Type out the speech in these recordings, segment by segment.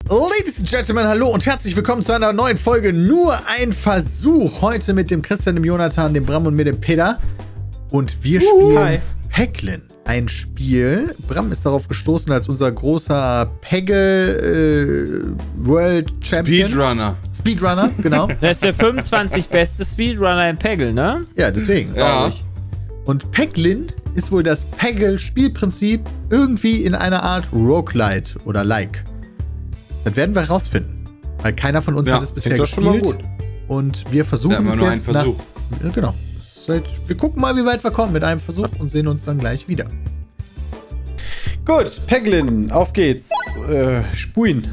Ladies and Gentlemen, hallo und herzlich willkommen zu einer neuen Folge Nur ein Versuch. Heute mit dem Christian, dem Jonathan, dem Bram und mir, dem Peter. Und wir spielen Peglin. Ein Spiel. Bram ist darauf gestoßen als unser großer Peggle World Champion. Speedrunner, genau. Der ist der 25 beste Speedrunner in Peggle, ne? Ja, deswegen. Ja. Und Peglin ist wohl das Peggle-Spielprinzip irgendwie in einer Art Roguelite oder Like. Das werden wir rausfinden. Weil keiner von uns hat es bisher gespielt. Gut. Und wir versuchen es nur jetzt. Einen Versuch. Genau. Wir gucken mal, wie weit wir kommen mit einem Versuch und sehen uns dann gleich wieder. Gut, Peglin, auf geht's. Spuien.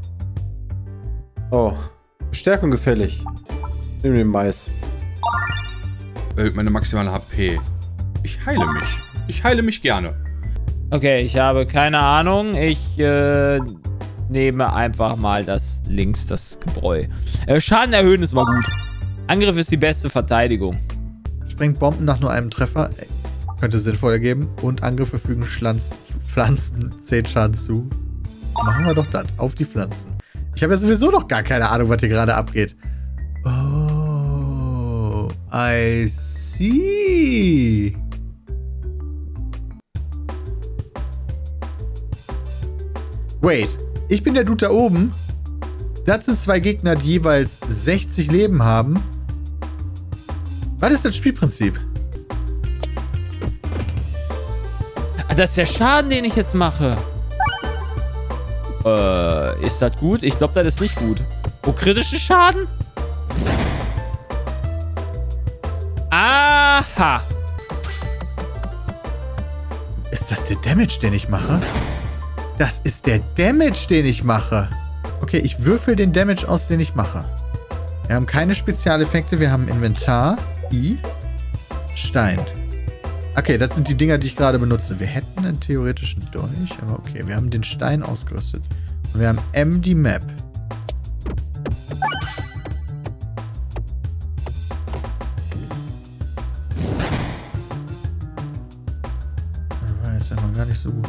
Oh, Stärkung gefällig. Nimm den Mais. Erhöht meine maximale HP. Ich heile mich. Ich heile mich gerne. Okay, ich habe keine Ahnung. Ich nehme einfach mal das links, das Gebräu. Schaden erhöhen ist mal gut. Angriff ist die beste Verteidigung. Sprengt Bomben nach nur einem Treffer. Könnte sinnvoll ergeben. Und Angriffe fügen Pflanzen 10 Schaden zu. Machen wir doch das. Auf die Pflanzen. Ich habe ja sowieso noch gar keine Ahnung, was hier gerade abgeht. Oh, I see. Wait, ich bin der Dude da oben. Das sind zwei Gegner, die jeweils 60 Leben haben. Was ist das Spielprinzip? Das ist der Schaden, den ich jetzt mache. Ist das gut? Ich glaube, das ist nicht gut. Oh, kritische Schaden? Aha. Ist das der Damage, den ich mache? Das ist der Damage, den ich mache. Okay, ich würfel den Damage aus, den ich mache. Wir haben keine Spezialeffekte. Wir haben Inventar, Stein. Okay, das sind die Dinger, die ich gerade benutze. Wir hätten einen theoretischen Dolch, aber okay. Wir haben den Stein ausgerüstet. Und wir haben M, die Map. Das war jetzt ja noch gar nicht so gut.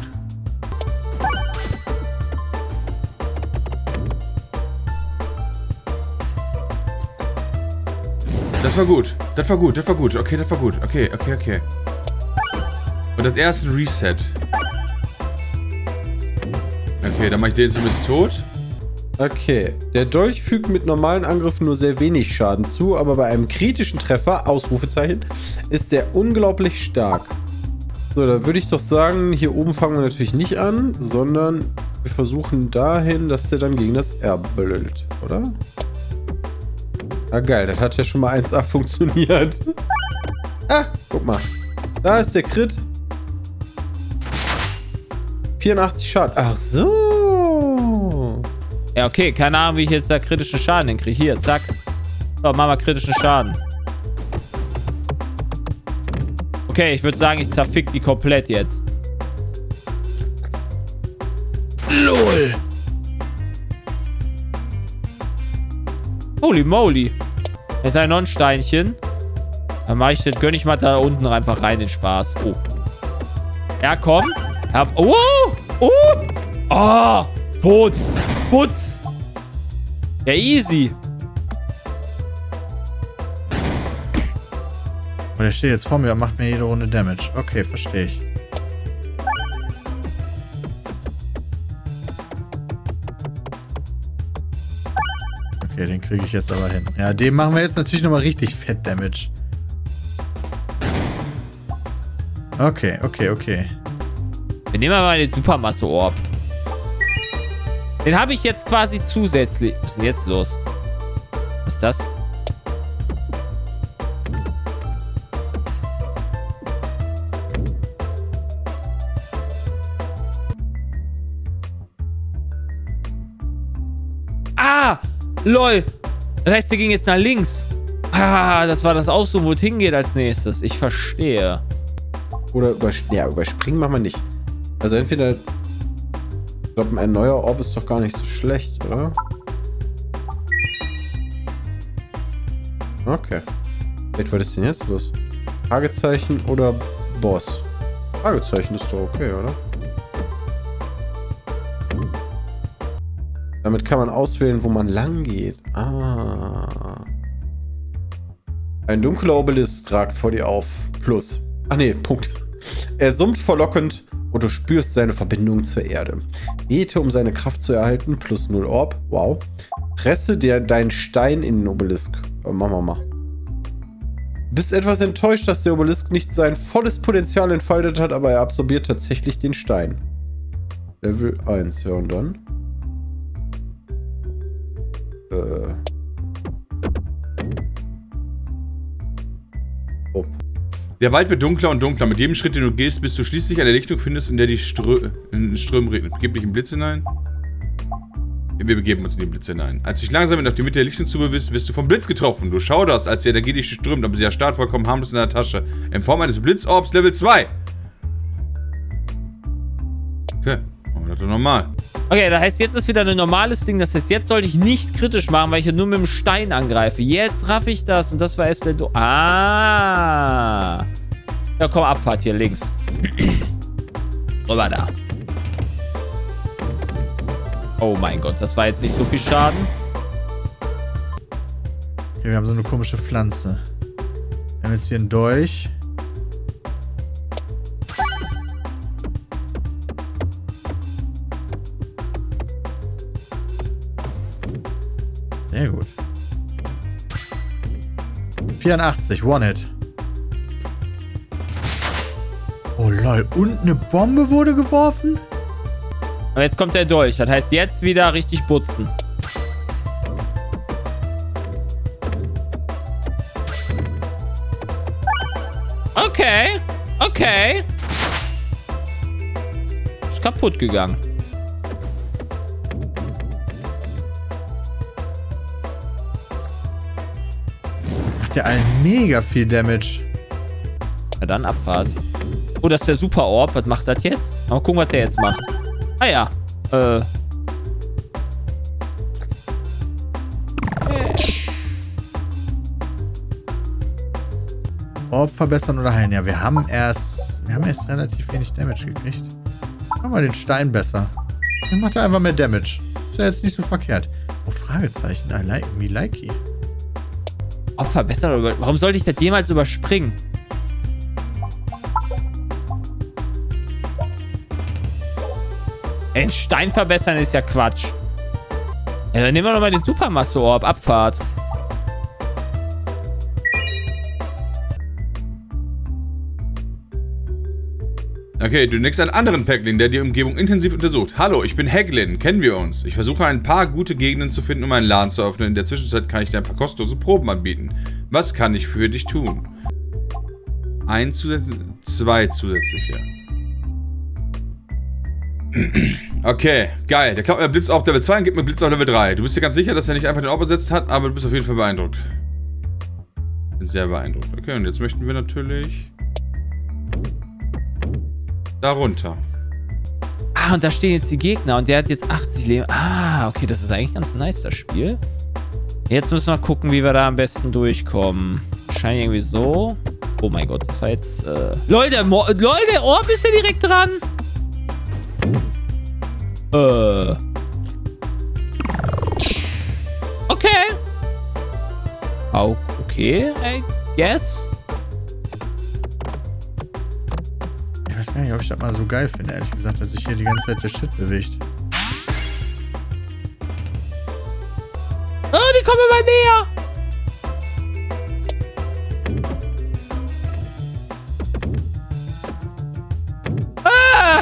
Das war gut. Das war gut. Das war gut. Okay, das war gut. Okay. Und das erste Reset. Okay, dann mache ich den zumindest tot. Okay, der Dolch fügt mit normalen Angriffen nur sehr wenig Schaden zu, aber bei einem kritischen Treffer, Ausrufezeichen, ist der unglaublich stark. So, da würde ich doch sagen, hier oben fangen wir natürlich nicht an, sondern wir versuchen dahin, dass der dann gegen das R blödet, oder? Ah, geil, das hat ja schon mal 1A funktioniert. Ah, guck mal. Da ist der Crit. 84 Schaden. Ach so. Ja, okay. Keine Ahnung, wie ich jetzt da kritischen Schaden hinkriege. Hier, zack. So, machen wir kritischen Schaden. Okay, ich würde sagen, ich zerfick die komplett jetzt. LOL. Holy moly. Jetzt ein noch ein Steinchen. Dann mache ich das, gönne ich mal da unten einfach rein, den Spaß. Oh. Ja, komm. Oh. Oh. Tot. Putz. Ja, easy. Und er steht jetzt vor mir und macht mir jede Runde Damage. Okay, verstehe ich. Okay, den kriege ich jetzt aber hin. Ja, dem machen wir jetzt natürlich nochmal richtig fett Damage. Okay. Wir nehmen mal den Supermasse-Orb. Den habe ich jetzt quasi zusätzlich. Was ist denn jetzt los? Was ist das? Ah! LOL! Das heißt, der ging jetzt nach links. Ah, das war das auch so, wo es hingeht als nächstes. Ich verstehe. Oder überspringen machen wir nicht. Also entweder... Ich glaube, ein neuer Orb ist doch gar nicht so schlecht, oder? Okay. Was ist denn jetzt los? Fragezeichen oder Boss? Fragezeichen ist doch okay, oder? Damit kann man auswählen, wo man lang geht. Ah. Ein dunkler Obelisk ragt vor dir auf. Plus. Ach nee, Punkt. Er summt verlockend und du spürst seine Verbindung zur Erde. Bete, um seine Kraft zu erhalten. Plus 0 Orb. Wow. Presse deinen Stein in den Obelisk. Machen wir mal. Bist etwas enttäuscht, dass der Obelisk nicht sein volles Potenzial entfaltet hat, aber er absorbiert tatsächlich den Stein. Level 1, ja und dann? Der Wald wird dunkler und dunkler. Mit jedem Schritt, den du gehst, bis du schließlich eine Lichtung findest, in der die Ströme regnet. Begib dich in Blitz hinein. Wir begeben uns in die Blitze hinein. Als du dich langsam auf die Mitte der Lichtung zubewegst, wirst du vom Blitz getroffen. Du schauderst, als die Energie dich strömt, aber sie erstarrt vollkommen harmlos in deiner Tasche. In Form eines Blitzorbs Level 2. Okay, machen wir das doch nochmal. Okay, das heißt, jetzt ist wieder ein normales Ding. Das heißt, jetzt sollte ich nicht kritisch machen, weil ich ja nur mit dem Stein angreife. Jetzt raff ich das und das war erst der... Ah. Ja, komm, Abfahrt hier links. Rüber da. Oh mein Gott, das war jetzt nicht so viel Schaden. Okay, wir haben so eine komische Pflanze. Wir haben jetzt hier einen Dolch. Sehr gut. 84, One-Hit. Oh lol, und eine Bombe wurde geworfen? Aber jetzt kommt der Dolch. Das heißt, jetzt wieder richtig putzen. Okay. Okay. Ist kaputt gegangen. Macht ja allen mega viel Damage. Ja, dann Abfahrt. Oh, das ist der Super Orb. Was macht das jetzt? Mal gucken, was der jetzt macht. Ah ja. Orb verbessern oder heilen? Ja, wir haben erst relativ wenig Damage gekriegt. Machen wir den Stein besser. Dann macht er einfach mehr Damage. Ist ja jetzt nicht so verkehrt. Oh, Fragezeichen. I like me likey. Orb verbessern oder... Warum sollte ich das jemals überspringen? Den Stein verbessern ist ja Quatsch. Ja, dann nehmen wir nochmal den Supermasse-Orb. Abfahrt. Okay, du entdeckst einen anderen Packling, der die Umgebung intensiv untersucht. Hallo, ich bin Haglin. Kennen wir uns? Ich versuche ein paar gute Gegenden zu finden, um einen Laden zu öffnen. In der Zwischenzeit kann ich dir ein paar kostenlose Proben anbieten. Was kann ich für dich tun? Zwei zusätzliche. Okay, geil. Der klaut mir Blitzorb Level 2 und gibt mir Blitzorb Level 3. Du bist dir ganz sicher, dass er nicht einfach den Orb ersetzt hat, aber du bist auf jeden Fall beeindruckt. Bin sehr beeindruckt. Okay, und jetzt möchten wir natürlich... darunter. Ah, und da stehen jetzt die Gegner und der hat jetzt 80 Leben. Ah, okay, das ist eigentlich ganz nice, das Spiel. Jetzt müssen wir gucken, wie wir da am besten durchkommen. Wahrscheinlich irgendwie so. Oh mein Gott, das war jetzt... LOL, der Orb ist ja direkt dran. Okay. Oh, okay, I guess. Ich weiß gar nicht, ob ich das mal so geil finde, ehrlich gesagt, dass sich hier die ganze Zeit der Shit bewegt. Oh, die kommen immer näher. Ah!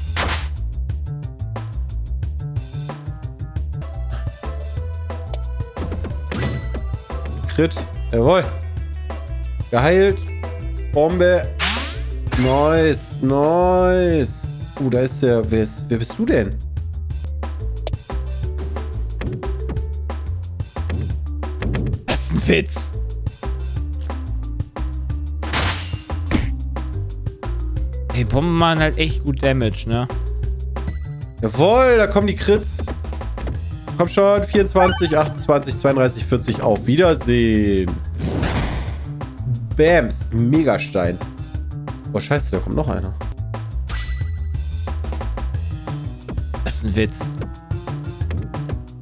Crit. Jawohl. Geheilt. Bombe. Nice, nice. Da ist der... Wer bist du denn? Das ist ein Witz. Ey, Bomben machen halt echt gut Damage, ne? Jawohl, da kommen die Crits. Komm schon, 24, 28, 32, 40. Auf Wiedersehen. Bams, Megastein. Oh, scheiße, da kommt noch einer. Das ist ein Witz.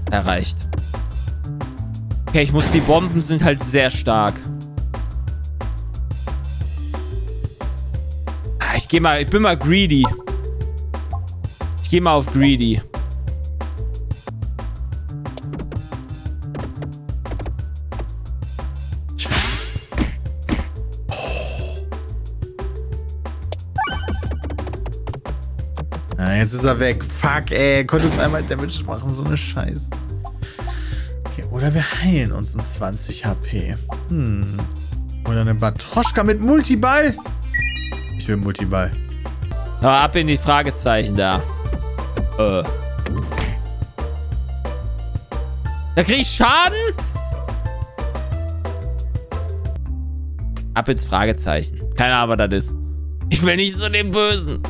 Erreicht. Okay, die Bomben sind halt sehr stark. Ich bin mal greedy. Ich gehe mal auf greedy. Jetzt ist er weg. Fuck, ey. Konnte uns einmal Damage machen. So eine Scheiße. Okay, oder wir heilen uns um 20 HP. Oder eine Batroschka mit Multiball. Ich will Multiball. Aber ab in die Fragezeichen da. Da krieg ich Schaden? Ab ins Fragezeichen. Keine Ahnung, was das ist. Ich will nicht so den Bösen.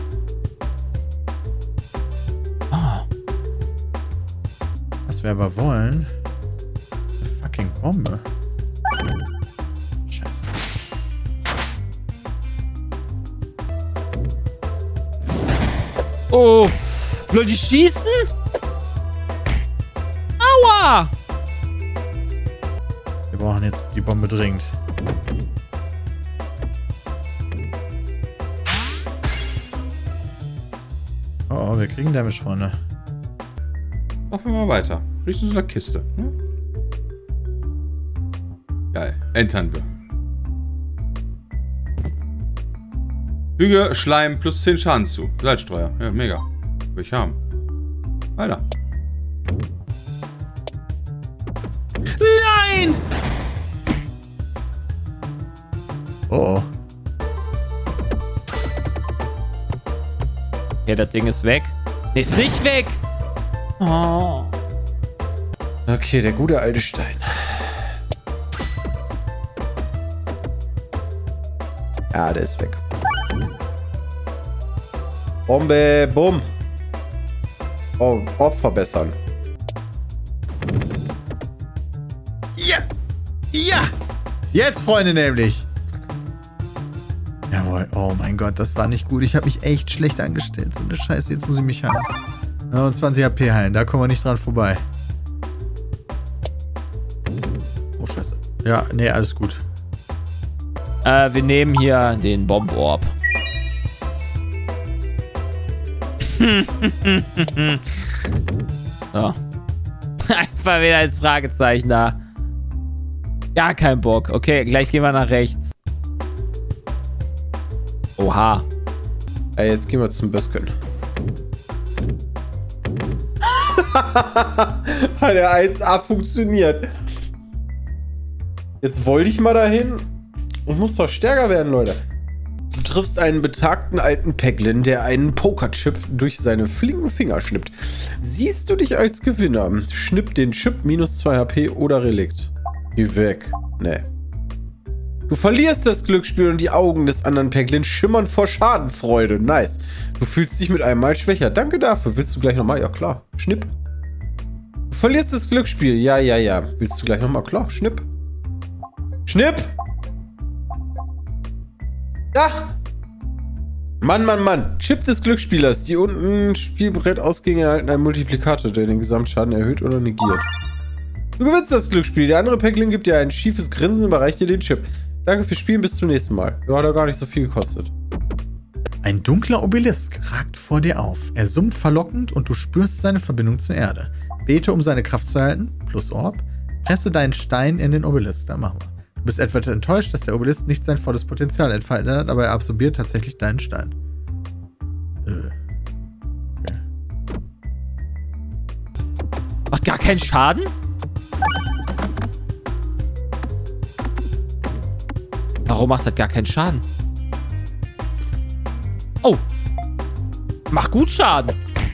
Was wir aber wollen, ist eine fucking Bombe. Scheiße. Oh. Lol, die schießen? Aua. Wir brauchen jetzt die Bombe dringend. Oh, wir kriegen Damage, Freunde. Machen wir mal weiter. Riechst du so eine Kiste. Hm? Geil. Entern wir. Füge Schleim plus 10 Schaden zu. Salzstreuer. Ja, mega. Will ich haben. Weiter. Nein! Oh. Okay, das Ding ist weg. Nee, ist nicht weg. Oh. Okay, der gute alte Stein. Ja, der ist weg. Bombe, bumm. Oh, Orb verbessern. Ja! Ja! Jetzt, Freunde, nämlich. Jawohl. Oh mein Gott, das war nicht gut. Ich habe mich echt schlecht angestellt. So eine Scheiße, jetzt muss ich mich heilen. Und 20 HP heilen, da kommen wir nicht dran vorbei. Oh, Scheiße. Ja, nee, alles gut. Wir nehmen hier den Bomb-Orb. So. Einfach wieder als Fragezeichen da. Gar kein Bock. Okay, gleich gehen wir nach rechts. Oha. Ja, jetzt gehen wir zum Bösken. Der 1A funktioniert. Jetzt wollte ich mal dahin. Ich muss doch stärker werden, Leute. Du triffst einen betagten alten Peglin, der einen Pokerchip durch seine flinken Finger schnippt. Siehst du dich als Gewinner? Schnipp den Chip, minus 2 HP oder Relikt. Geh weg. Nee. Du verlierst das Glücksspiel und die Augen des anderen Peglin schimmern vor Schadenfreude. Nice. Du fühlst dich mit einem Mal schwächer. Danke dafür. Willst du gleich nochmal? Ja, klar. Schnipp. Du verlierst das Glücksspiel. Ja, ja, ja. Willst du gleich nochmal? Klar. Schnipp. Schnipp! Da! Mann, Mann, Mann. Chip des Glücksspielers. Die unten Spielbrettausgänge erhalten einen Multiplikator, der den Gesamtschaden erhöht oder negiert. Du gewinnst das Glücksspiel. Der andere Peglin gibt dir ein schiefes Grinsen und überreicht dir den Chip. Danke fürs Spielen. Bis zum nächsten Mal. Ja, hat er gar nicht so viel gekostet. Ein dunkler Obelisk ragt vor dir auf. Er summt verlockend und du spürst seine Verbindung zur Erde. Bete, um seine Kraft zu erhalten, plus Orb. Presse deinen Stein in den Obelisk. Dann machen wir. Du bist etwas enttäuscht, dass der Obelisk nicht sein volles Potenzial entfaltet hat, aber er absorbiert tatsächlich deinen Stein. Okay. Macht gar keinen Schaden? Warum macht das gar keinen Schaden? Oh. Macht gut Schaden.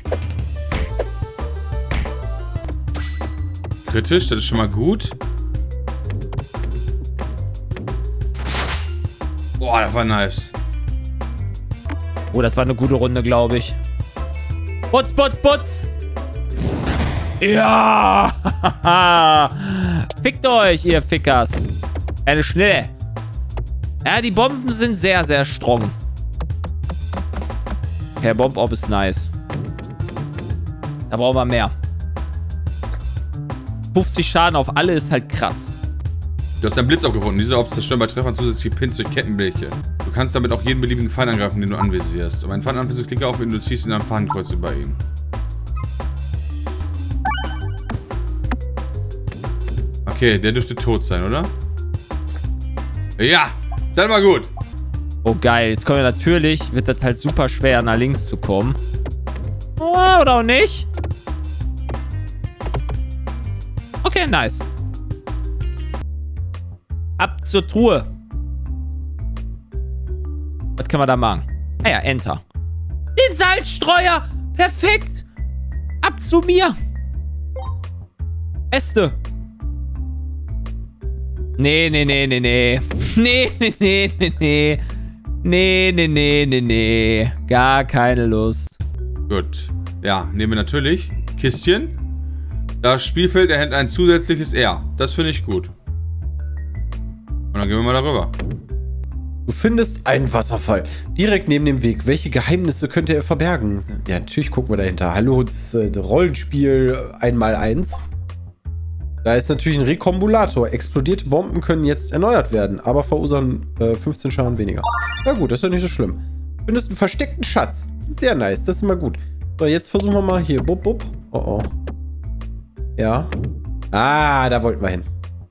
Kritisch, das ist schon mal gut. Boah, das war nice. Oh, das war eine gute Runde, glaube ich. Putz, putz, putz. Ja. Fickt euch, ihr Fickers. Eine Schnelle. Ja, die Bomben sind sehr, sehr strong. Okay, Bomb-Orb ist nice. Da brauchen wir mehr. 50 Schaden auf alle ist halt krass. Du hast einen Blitz aufgefunden. Diese Orbs zerstören bei Treffern zusätzliche Pins durch Kettenbleche. Du kannst damit auch jeden beliebigen Feind angreifen, den du anvisierst. Um einen Feind anvisierst, klicke auf ihn, du ziehst ihn am Fahnenkreuz über ihn. Okay, der dürfte tot sein, oder? Ja, das war gut. Oh geil, jetzt kommen wir natürlich, wird das halt super schwer, nach links zu kommen. Oh, oder auch nicht? Okay, nice. Ab zur Truhe. Was können wir da machen? Ah ja, Enter. Den Salzstreuer! Perfekt! Ab zu mir! Beste! Nee. Nee. Gar keine Lust. Gut. Ja, nehmen wir natürlich. Kistchen. Das Spielfeld erhält ein zusätzliches R. Das finde ich gut. Und dann gehen wir mal darüber. Du findest einen Wasserfall. Direkt neben dem Weg. Welche Geheimnisse könnte er verbergen? Ja, natürlich gucken wir dahinter. Hallo, das Rollenspiel 1x1. Da ist natürlich ein Rekombulator. Explodierte Bomben können jetzt erneuert werden, aber verursachen 15 Schaden weniger. Na gut, das ist ja nicht so schlimm. Du findest einen versteckten Schatz. Sehr nice, das ist immer gut. So, jetzt versuchen wir mal hier. Bup, bup. Oh. Ja. Ah, da wollten wir hin.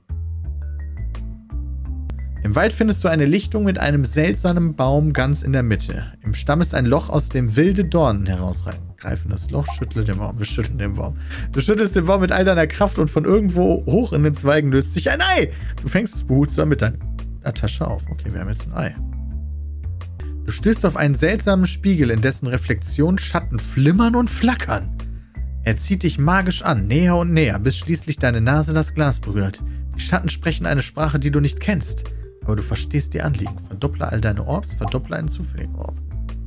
Im Wald findest du eine Lichtung mit einem seltsamen Baum ganz in der Mitte. Im Stamm ist ein Loch, aus dem wilde Dornen herausreißen. Greifen das Loch, schüttle den Baum. Wir schütteln den Baum. Du schüttelst den Baum mit all deiner Kraft und von irgendwo hoch in den Zweigen löst sich ein Ei. Du fängst es behutsam mit deiner Tasche auf. Okay, wir haben jetzt ein Ei. Du stößt auf einen seltsamen Spiegel, in dessen Reflexion Schatten flimmern und flackern. Er zieht dich magisch an, näher und näher, bis schließlich deine Nase das Glas berührt. Die Schatten sprechen eine Sprache, die du nicht kennst. Aber du verstehst die Anliegen. Verdopple all deine Orbs, verdopple einen zufälligen Orb.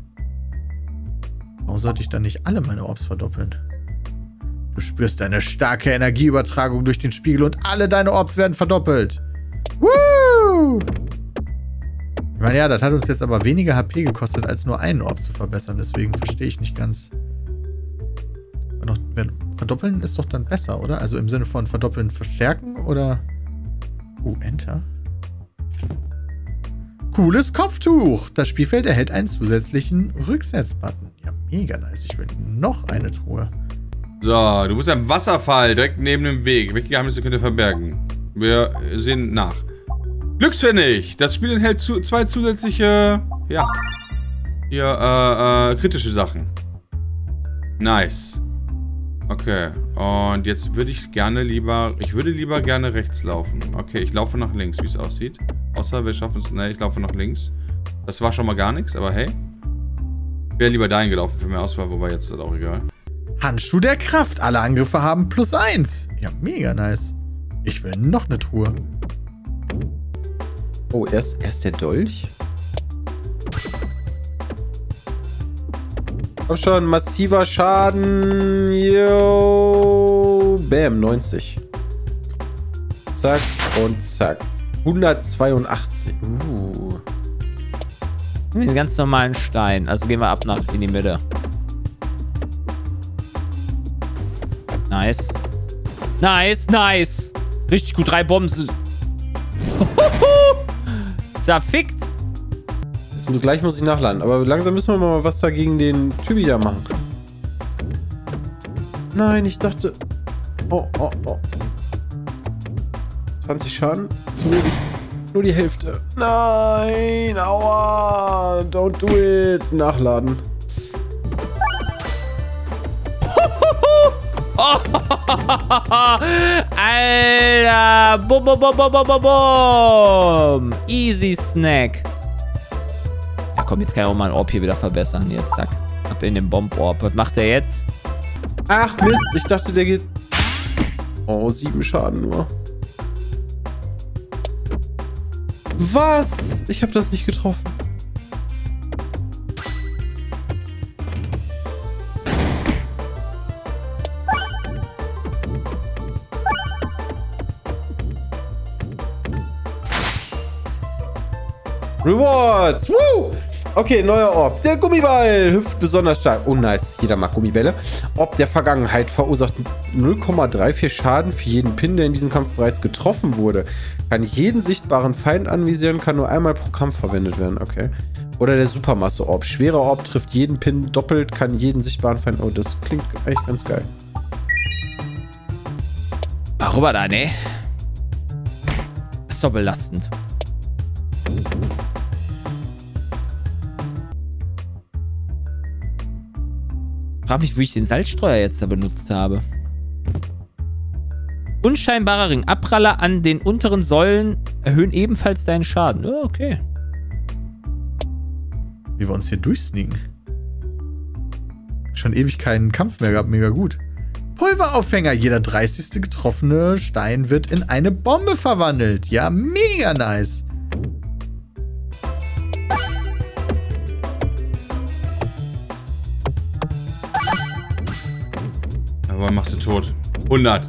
Warum sollte ich dann nicht alle meine Orbs verdoppeln? Du spürst eine starke Energieübertragung durch den Spiegel und alle deine Orbs werden verdoppelt. Woo! Ich meine, ja, das hat uns jetzt aber weniger HP gekostet, als nur einen Orb zu verbessern. Deswegen verstehe ich nicht ganz. Verdoppeln ist doch dann besser, oder? Also im Sinne von verdoppeln, verstärken, oder? Enter. Cooles Kopftuch. Das Spielfeld erhält einen zusätzlichen Rücksetzbutton. Ja, mega nice. Ich will noch eine Truhe. So, du bist am Wasserfall, direkt neben dem Weg. Welche Geheimnisse könnt ihr verbergen? Wir sehen nach. Glückspfennig. Das Spiel enthält zwei zusätzliche, kritische Sachen. Nice. Okay, und jetzt würde ich lieber gerne rechts laufen. Okay, ich laufe nach links, wie es aussieht. Außer wir schaffen es, ne, ich laufe nach links. Das war schon mal gar nichts, aber hey. Ich wäre lieber dahin gelaufen für mehr Auswahl, wobei jetzt ist das auch egal. Handschuh der Kraft. Alle Angriffe haben +1. Ja, mega nice. Ich will noch eine Truhe. Oh, erst der Dolch? Komm schon, massiver Schaden. Yo. Bam, 90. Zack und zack. 182. Den ganz normalen Stein. Also gehen wir ab in die Mitte. Nice. Nice. Richtig gut. 3 Bomben. Zerfickt. Gleich muss ich nachladen. Aber langsam müssen wir mal was da gegen den Typi da machen. Nein, ich dachte... Oh. 20 Schaden. Zu wenig. Nur die Hälfte. Nein, aua. Don't do it. Nachladen. Alter. Bum. Easy Snack. Ja, komm, jetzt kann ich auch mal ein Orb hier wieder verbessern. Jetzt, zack. Ab in den Bomb-Orb. Was macht der jetzt? Ach, Mist. Ich dachte, der geht... Oh, 7 Schaden nur. Was? Ich habe das nicht getroffen. Rewards! Woo! Okay, neuer Orb. Der Gummiball hüpft besonders stark. Oh, nice. Jeder mag Gummibälle. Orb der Vergangenheit verursacht 0,34 Schaden für jeden Pin, der in diesem Kampf bereits getroffen wurde. Kann jeden sichtbaren Feind anvisieren, kann nur einmal pro Kampf verwendet werden. Okay. Oder der Supermasse-Orb. Schwerer Orb trifft jeden Pin doppelt, kann jeden sichtbaren Feind... Oh, das klingt eigentlich ganz geil. Rüber da, ne? Das ist doch belastend. Ich frage mich, wo ich den Salzstreuer jetzt da benutzt habe. Unscheinbarer Ring. Abpraller an den unteren Säulen erhöhen ebenfalls deinen Schaden. Oh, okay. Wie wir uns hier durchsneaken. Schon ewig keinen Kampf mehr gehabt. Mega gut. Pulveraufhänger. Jeder 30. getroffene Stein wird in eine Bombe verwandelt. Ja, mega nice. Aber machst du tot. 100.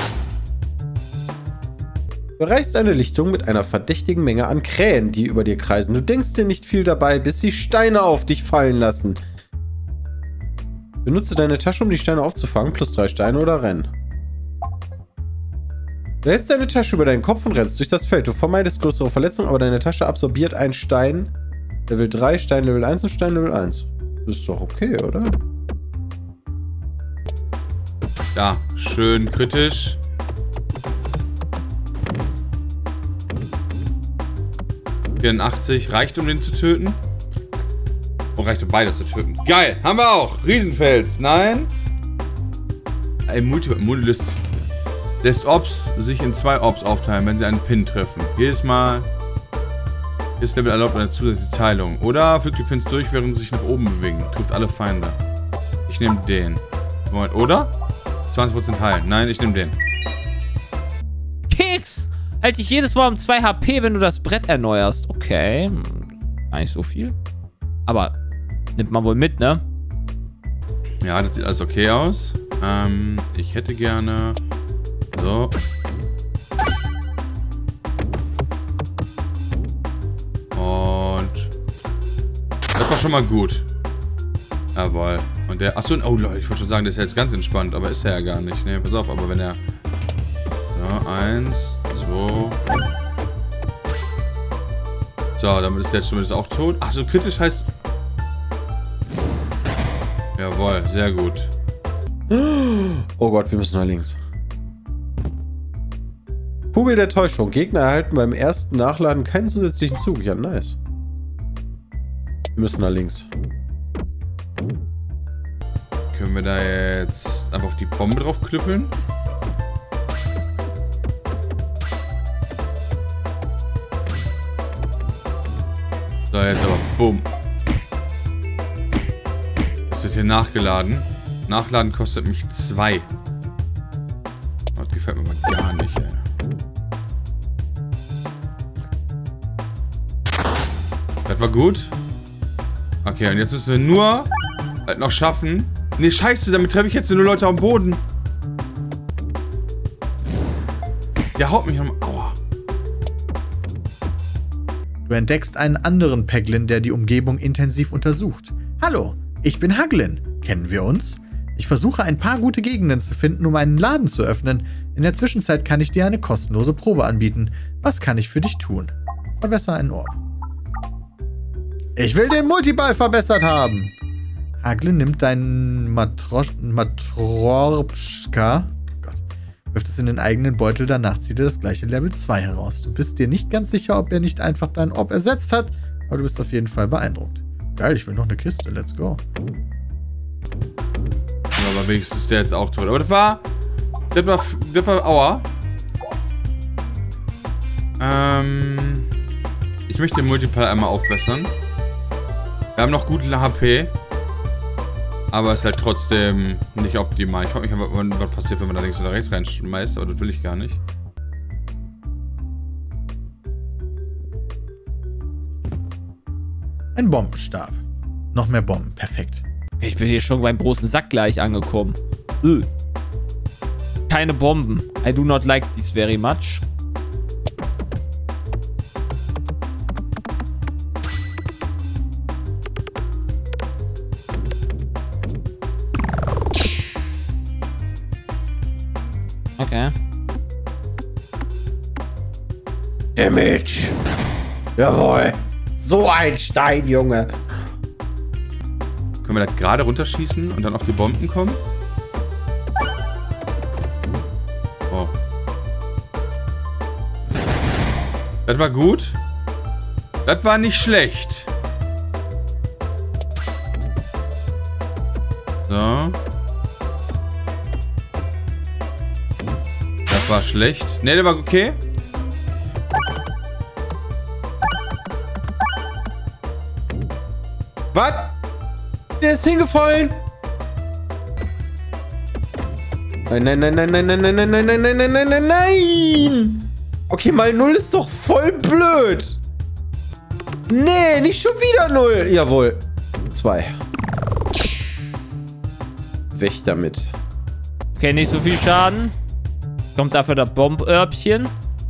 Du erreichst eine Lichtung mit einer verdächtigen Menge an Krähen, die über dir kreisen. Du denkst dir nicht viel dabei, bis sie Steine auf dich fallen lassen. Benutze deine Tasche, um die Steine aufzufangen, plus 3 Steine oder renn. Du hältst deine Tasche über deinen Kopf und rennst durch das Feld. Du vermeidest größere Verletzungen, aber deine Tasche absorbiert einen Stein. Level 3, Stein Level 1 und Stein Level 1. Das ist doch okay, oder? Ja, schön kritisch. ...84. Reicht, um den zu töten? Oh, reicht, um beide zu töten. Geil, haben wir auch. Riesenfels. Nein. Ein Multi lässt Orbs sich in 2 Orbs aufteilen, wenn sie einen Pin treffen. Jedes Mal ist Level erlaubt eine zusätzliche Teilung. Oder fügt die Pins durch, während sie sich nach oben bewegen. Trifft alle Feinde. Ich nehme den. Moment, oder? 20% heilen. Nein, ich nehme den. Keks! Halt dich jedes Mal um 2 HP, wenn du das Brett erneuerst. Okay. Gar nicht so viel. Aber nimmt man wohl mit, ne? Ja, das sieht alles okay aus. Ich hätte gerne... So. Und... Das war schon mal gut. Jawohl. Und der... Achso, oh Leute, ich wollte schon sagen, der ist jetzt ganz entspannt, aber ist er ja gar nicht. Ne, pass auf, aber wenn er... So, 1, 2... So, damit ist der jetzt zumindest auch tot. Ach so, kritisch heißt... Jawohl, sehr gut. Oh Gott, wir müssen nach links. Kugel der Täuschung. Gegner erhalten beim ersten Nachladen keinen zusätzlichen Zug. Ja, nice. Wir müssen nach links. Können wir da jetzt einfach auf die Bombe drauf knüppeln? So, jetzt aber. Bumm. Das wird hier nachgeladen. Nachladen kostet mich 2. Oh, die gefällt mir mal gar nicht, ey. Das war gut. Okay, und jetzt müssen wir nur noch schaffen. Ne, scheiße, damit treffe ich jetzt nur Leute am Boden. Der haut mich am... Aua. Du entdeckst einen anderen Peglin, der die Umgebung intensiv untersucht. Hallo, ich bin Haglin. Kennen wir uns? Ich versuche ein paar gute Gegenden zu finden, um einen Laden zu öffnen. In der Zwischenzeit kann ich dir eine kostenlose Probe anbieten. Was kann ich für dich tun? Verbessere einen Orb. Ich will den Multiball verbessert haben. Haglin nimmt deinen Matrorpschka, wirft es in den eigenen Beutel, danach zieht er das gleiche Level 2 heraus. Du bist dir nicht ganz sicher, ob er nicht einfach deinen Orb ersetzt hat, aber du bist auf jeden Fall beeindruckt. Geil, ich will noch eine Kiste, let's go. Ja, aber wenigstens ist der jetzt auch tot. Aber das war aua. Ich möchte den Multipal einmal aufbessern. Wir haben noch gute HP. Aber es ist halt trotzdem nicht optimal. Ich frage mich, was passiert, wenn man da links oder rechts reinschmeißt, aber das will ich gar nicht. Ein Bombenstab. Noch mehr Bomben, perfekt. Ich bin hier schon beim großen Sack gleich angekommen. Keine Bomben. I do not like this very much. Okay. Damage. Jawohl. So ein Stein, Junge. Können wir das gerade runterschießen und dann auf die Bomben kommen? Oh. Das war gut. Das war nicht schlecht. So. Das war schlecht. Ne, der war okay. Was? Der ist hingefallen. Nein, nein, nein, nein, nein, nein, nein, nein, nein, nein, nein, nein, nein, nein, nein. Okay, mal 0 ist doch voll blöd. Nee, nicht schon wieder 0. Jawohl. 2. Weg damit. Okay, nicht so viel Schaden. Kommt dafür das Bombörbchen.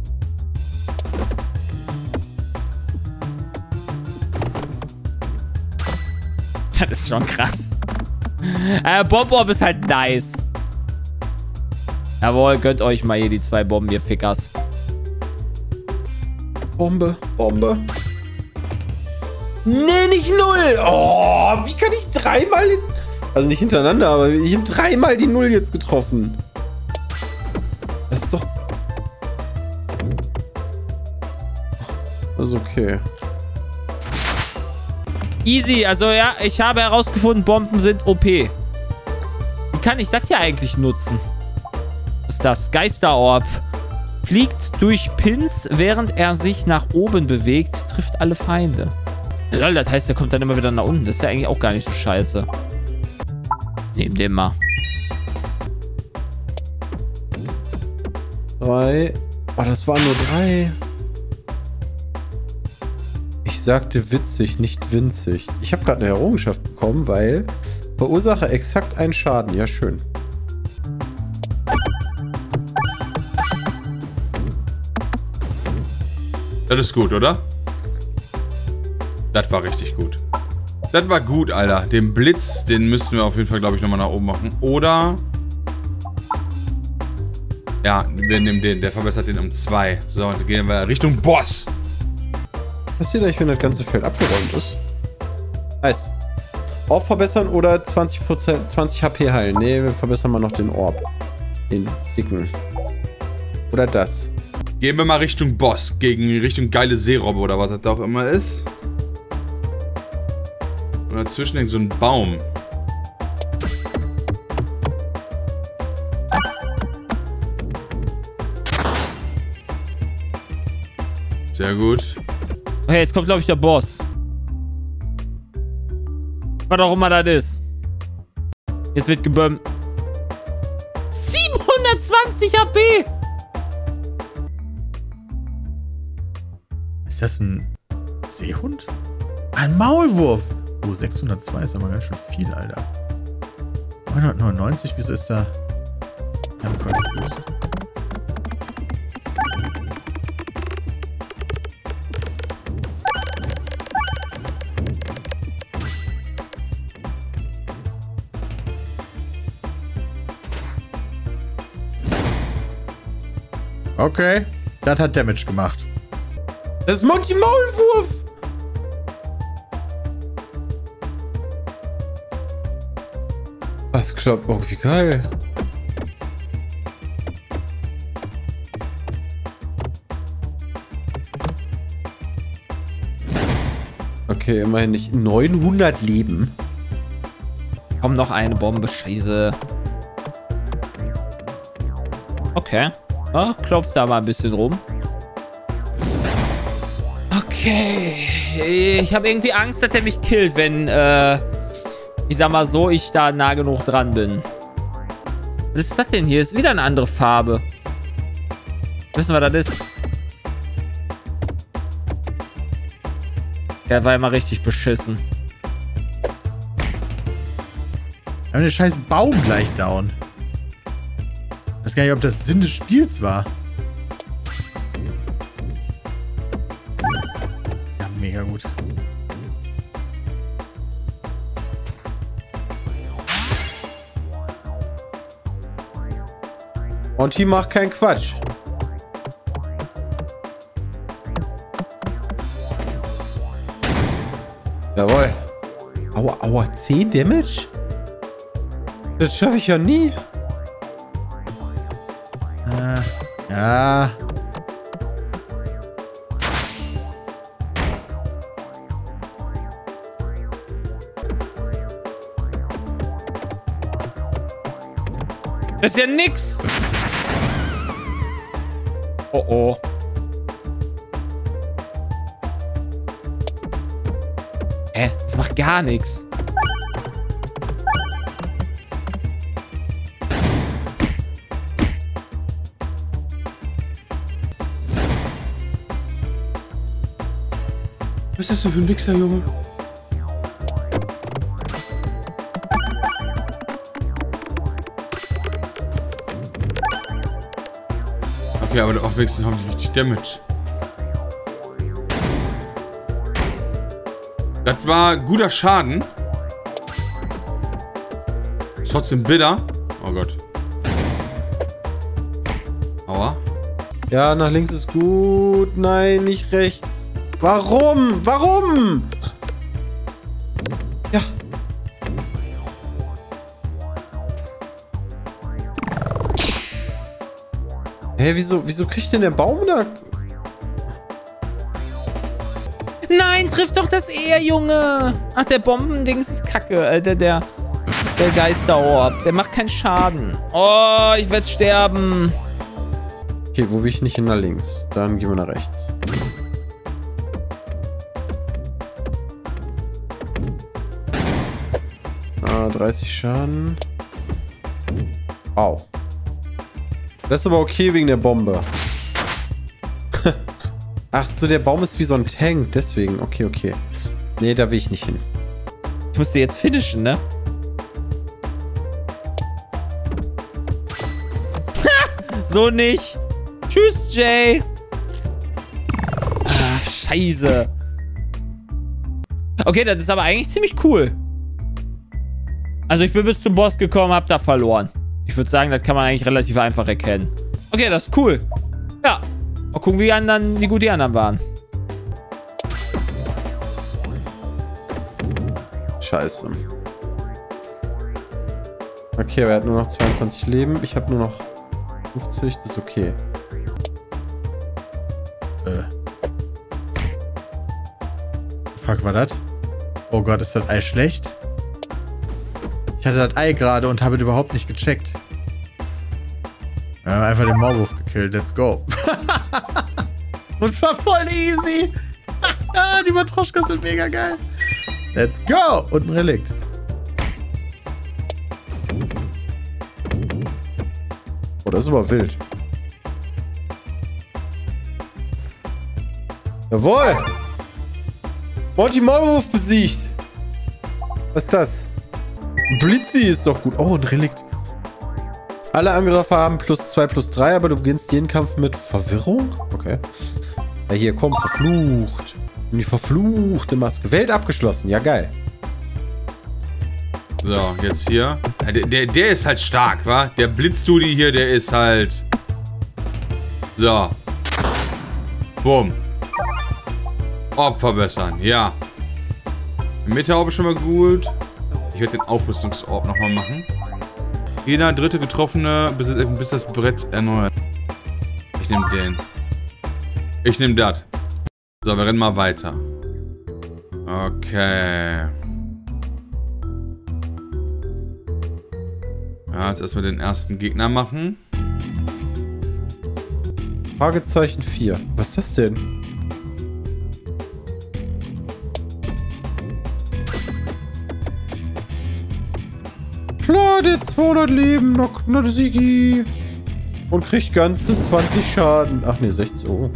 Das ist schon krass. Bomborb ist halt nice. Jawohl, gönnt euch mal hier die 2 Bomben, ihr Fickers. Bombe, Bombe. Nee, nicht 0. Oh, wie kann ich dreimal... Also nicht hintereinander, aber ich habe dreimal die 0 jetzt getroffen. Das ist doch... Das ist okay. Easy, also ja, ich habe herausgefunden, Bomben sind OP. Wie kann ich das hier eigentlich nutzen? Was ist das? Geisterorb. Fliegt durch Pins, während er sich nach oben bewegt, trifft alle Feinde. Lol, das heißt, er kommt dann immer wieder nach unten. Das ist ja eigentlich auch gar nicht so scheiße. Nehmen den mal. 3. Oh, das waren nur 3. Ich sagte witzig, nicht winzig. Ich habe gerade eine Errungenschaft bekommen, weil verursache exakt einen Schaden. Ja, schön. Das ist gut, oder? Das war richtig gut. Das war gut, Alter. Den Blitz, den müssten wir auf jeden Fall, glaube ich, nochmal nach oben machen. Oder... Ja, wir nehmen den. Der verbessert den um 2. So, und dann gehen wir Richtung Boss. Was passiert eigentlich, wenn das ganze Feld abgeräumt ist? Nice. Orb verbessern oder 20%, 20 HP heilen? Ne, wir verbessern mal noch den Orb. Den dicken. Oder das. Gehen wir mal Richtung Boss. Richtung geile Seerobbe oder was das da auch immer ist. Und dazwischen hängt so ein Baum. Sehr gut. Okay, jetzt kommt, glaube ich, der Boss. Was auch immer das ist. Jetzt wird gebombt. 720 HP! Ist das ein Seehund? Ein Maulwurf! Oh, 602 ist aber ganz schön viel, Alter. 999, wieso ist da... I'm confused. Okay, das hat Damage gemacht. Das ist Monty Maulwurf! Was klopft? Oh, wie geil. Okay, immerhin nicht 900 Leben. Komm, noch eine Bombe. Scheiße. Okay. Oh, klopft da mal ein bisschen rum. Okay. Ich habe irgendwie Angst, dass er mich killt, wenn, ich sag mal so, ich da nah genug dran bin. Was ist das denn hier? Ist wieder eine andere Farbe. Wissen wir, was das ist? Der war immer richtig beschissen. Wir haben den scheiß Baum gleich down. Ich weiß gar nicht, ob das Sinn des Spiels war. Ja, mega gut. Monty macht keinen Quatsch. Jawohl. Aua, aua, 10 Damage? Das schaffe ich ja nie. Ja. Das ist ja nix. Oh oh. Das macht gar nichts. Was ist das denn für ein Wichser, Junge? Okay, aber auch wenigstens haben die richtig Damage. Das war guter Schaden. Ist trotzdem bitter. Oh Gott. Aua. Ja, nach links ist gut. Nein, nicht rechts. Warum? Warum? Ja. Hä, wieso kriegt denn der Baum da? Nein, trifft doch das eher, Junge. Ach, der Bombendings ist kacke. Der Geisterorb. Der macht keinen Schaden. Oh, ich werde sterben. Okay, wo will ich nicht hin? Nach links. Dann gehen wir nach rechts. Ah, 30 Schaden. Au. Das ist aber okay wegen der Bombe. Ach so, der Baum ist wie so ein Tank. Deswegen. Okay, okay. Nee, da will ich nicht hin. Ich musste jetzt finishen, ne? So nicht. Tschüss, Jay. Ah, scheiße. Okay, das ist aber eigentlich ziemlich cool. Also ich bin bis zum Boss gekommen, hab da verloren. Ich würde sagen, das kann man eigentlich relativ einfach erkennen. Okay, das ist cool. Ja. Mal gucken, wie gut die anderen waren. Scheiße. Okay, aber er hat nur noch 22 Leben. Ich habe nur noch 50. Das ist okay. Fuck, war das? Oh Gott, ist das Ei schlecht? Ich hatte das Ei gerade und habe das überhaupt nicht gecheckt. Wir haben einfach den Maulwurf gekillt. Let's go. Und zwar voll easy. Die Matroschkas sind mega geil. Let's go. Und ein Relikt. Oh, das ist aber wild. Jawohl! Monty Maulwurf besiegt! Was ist das? Ein Blitzi ist doch gut. Oh, ein Relikt. Alle Angriffe haben +2, +3, aber du beginnst jeden Kampf mit Verwirrung? Okay. Ja, hier, komm, verflucht. Und die verfluchte Maske. Welt abgeschlossen. Ja, geil. So, jetzt hier. Der ist halt stark, wa? Der Blitzdudi hier, der ist halt... So. Bumm. Orb verbessern, ja. Mitte-Orb ist schon mal gut. Ich werde den Aufrüstungsorb nochmal machen. Jeder dritte Getroffene, bis das Brett erneuert. Ich nehme den. Ich nehme das. So, wir rennen mal weiter. Okay. Ja, jetzt erstmal den ersten Gegner machen. Fragezeichen 4. Was ist das denn? Klar, der 200 Leben, noch Sigi. Und kriegt ganze 20 Schaden. Ach ne, 16. Oh.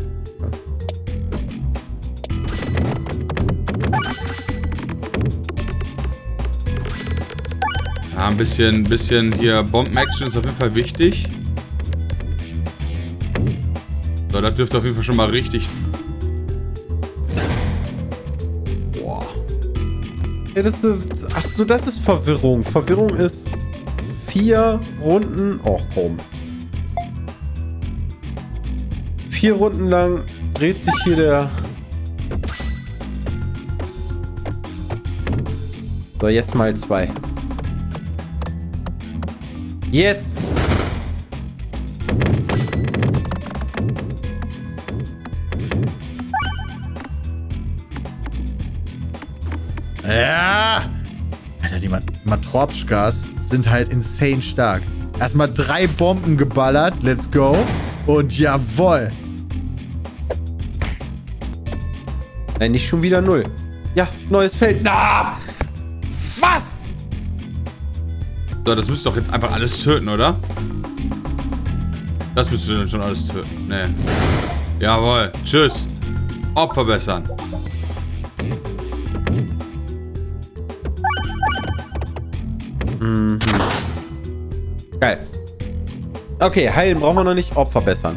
Ja, ein bisschen hier Bomben-Action ist auf jeden Fall wichtig. So, das dürfte auf jeden Fall schon mal richtig... Boah. Ja, achso, das ist Verwirrung. Verwirrung ist 4 Runden. Och, komm. 4 Runden lang dreht sich hier der... So, jetzt mal 2. Yes! Ja! Alter, die Matropschkas sind halt insane stark. Erstmal 3 Bomben geballert. Let's go. Und jawoll. Nein, nicht schon wieder 0. Ja, neues Feld. Na! Was? So, das müsst ihr doch jetzt einfach alles töten, oder? Das müsst ihr dann schon alles töten. Nee. Jawohl. Tschüss. Opfer bessern. Mhm. Geil. Okay, heilen brauchen wir noch nicht. Opfer bessern.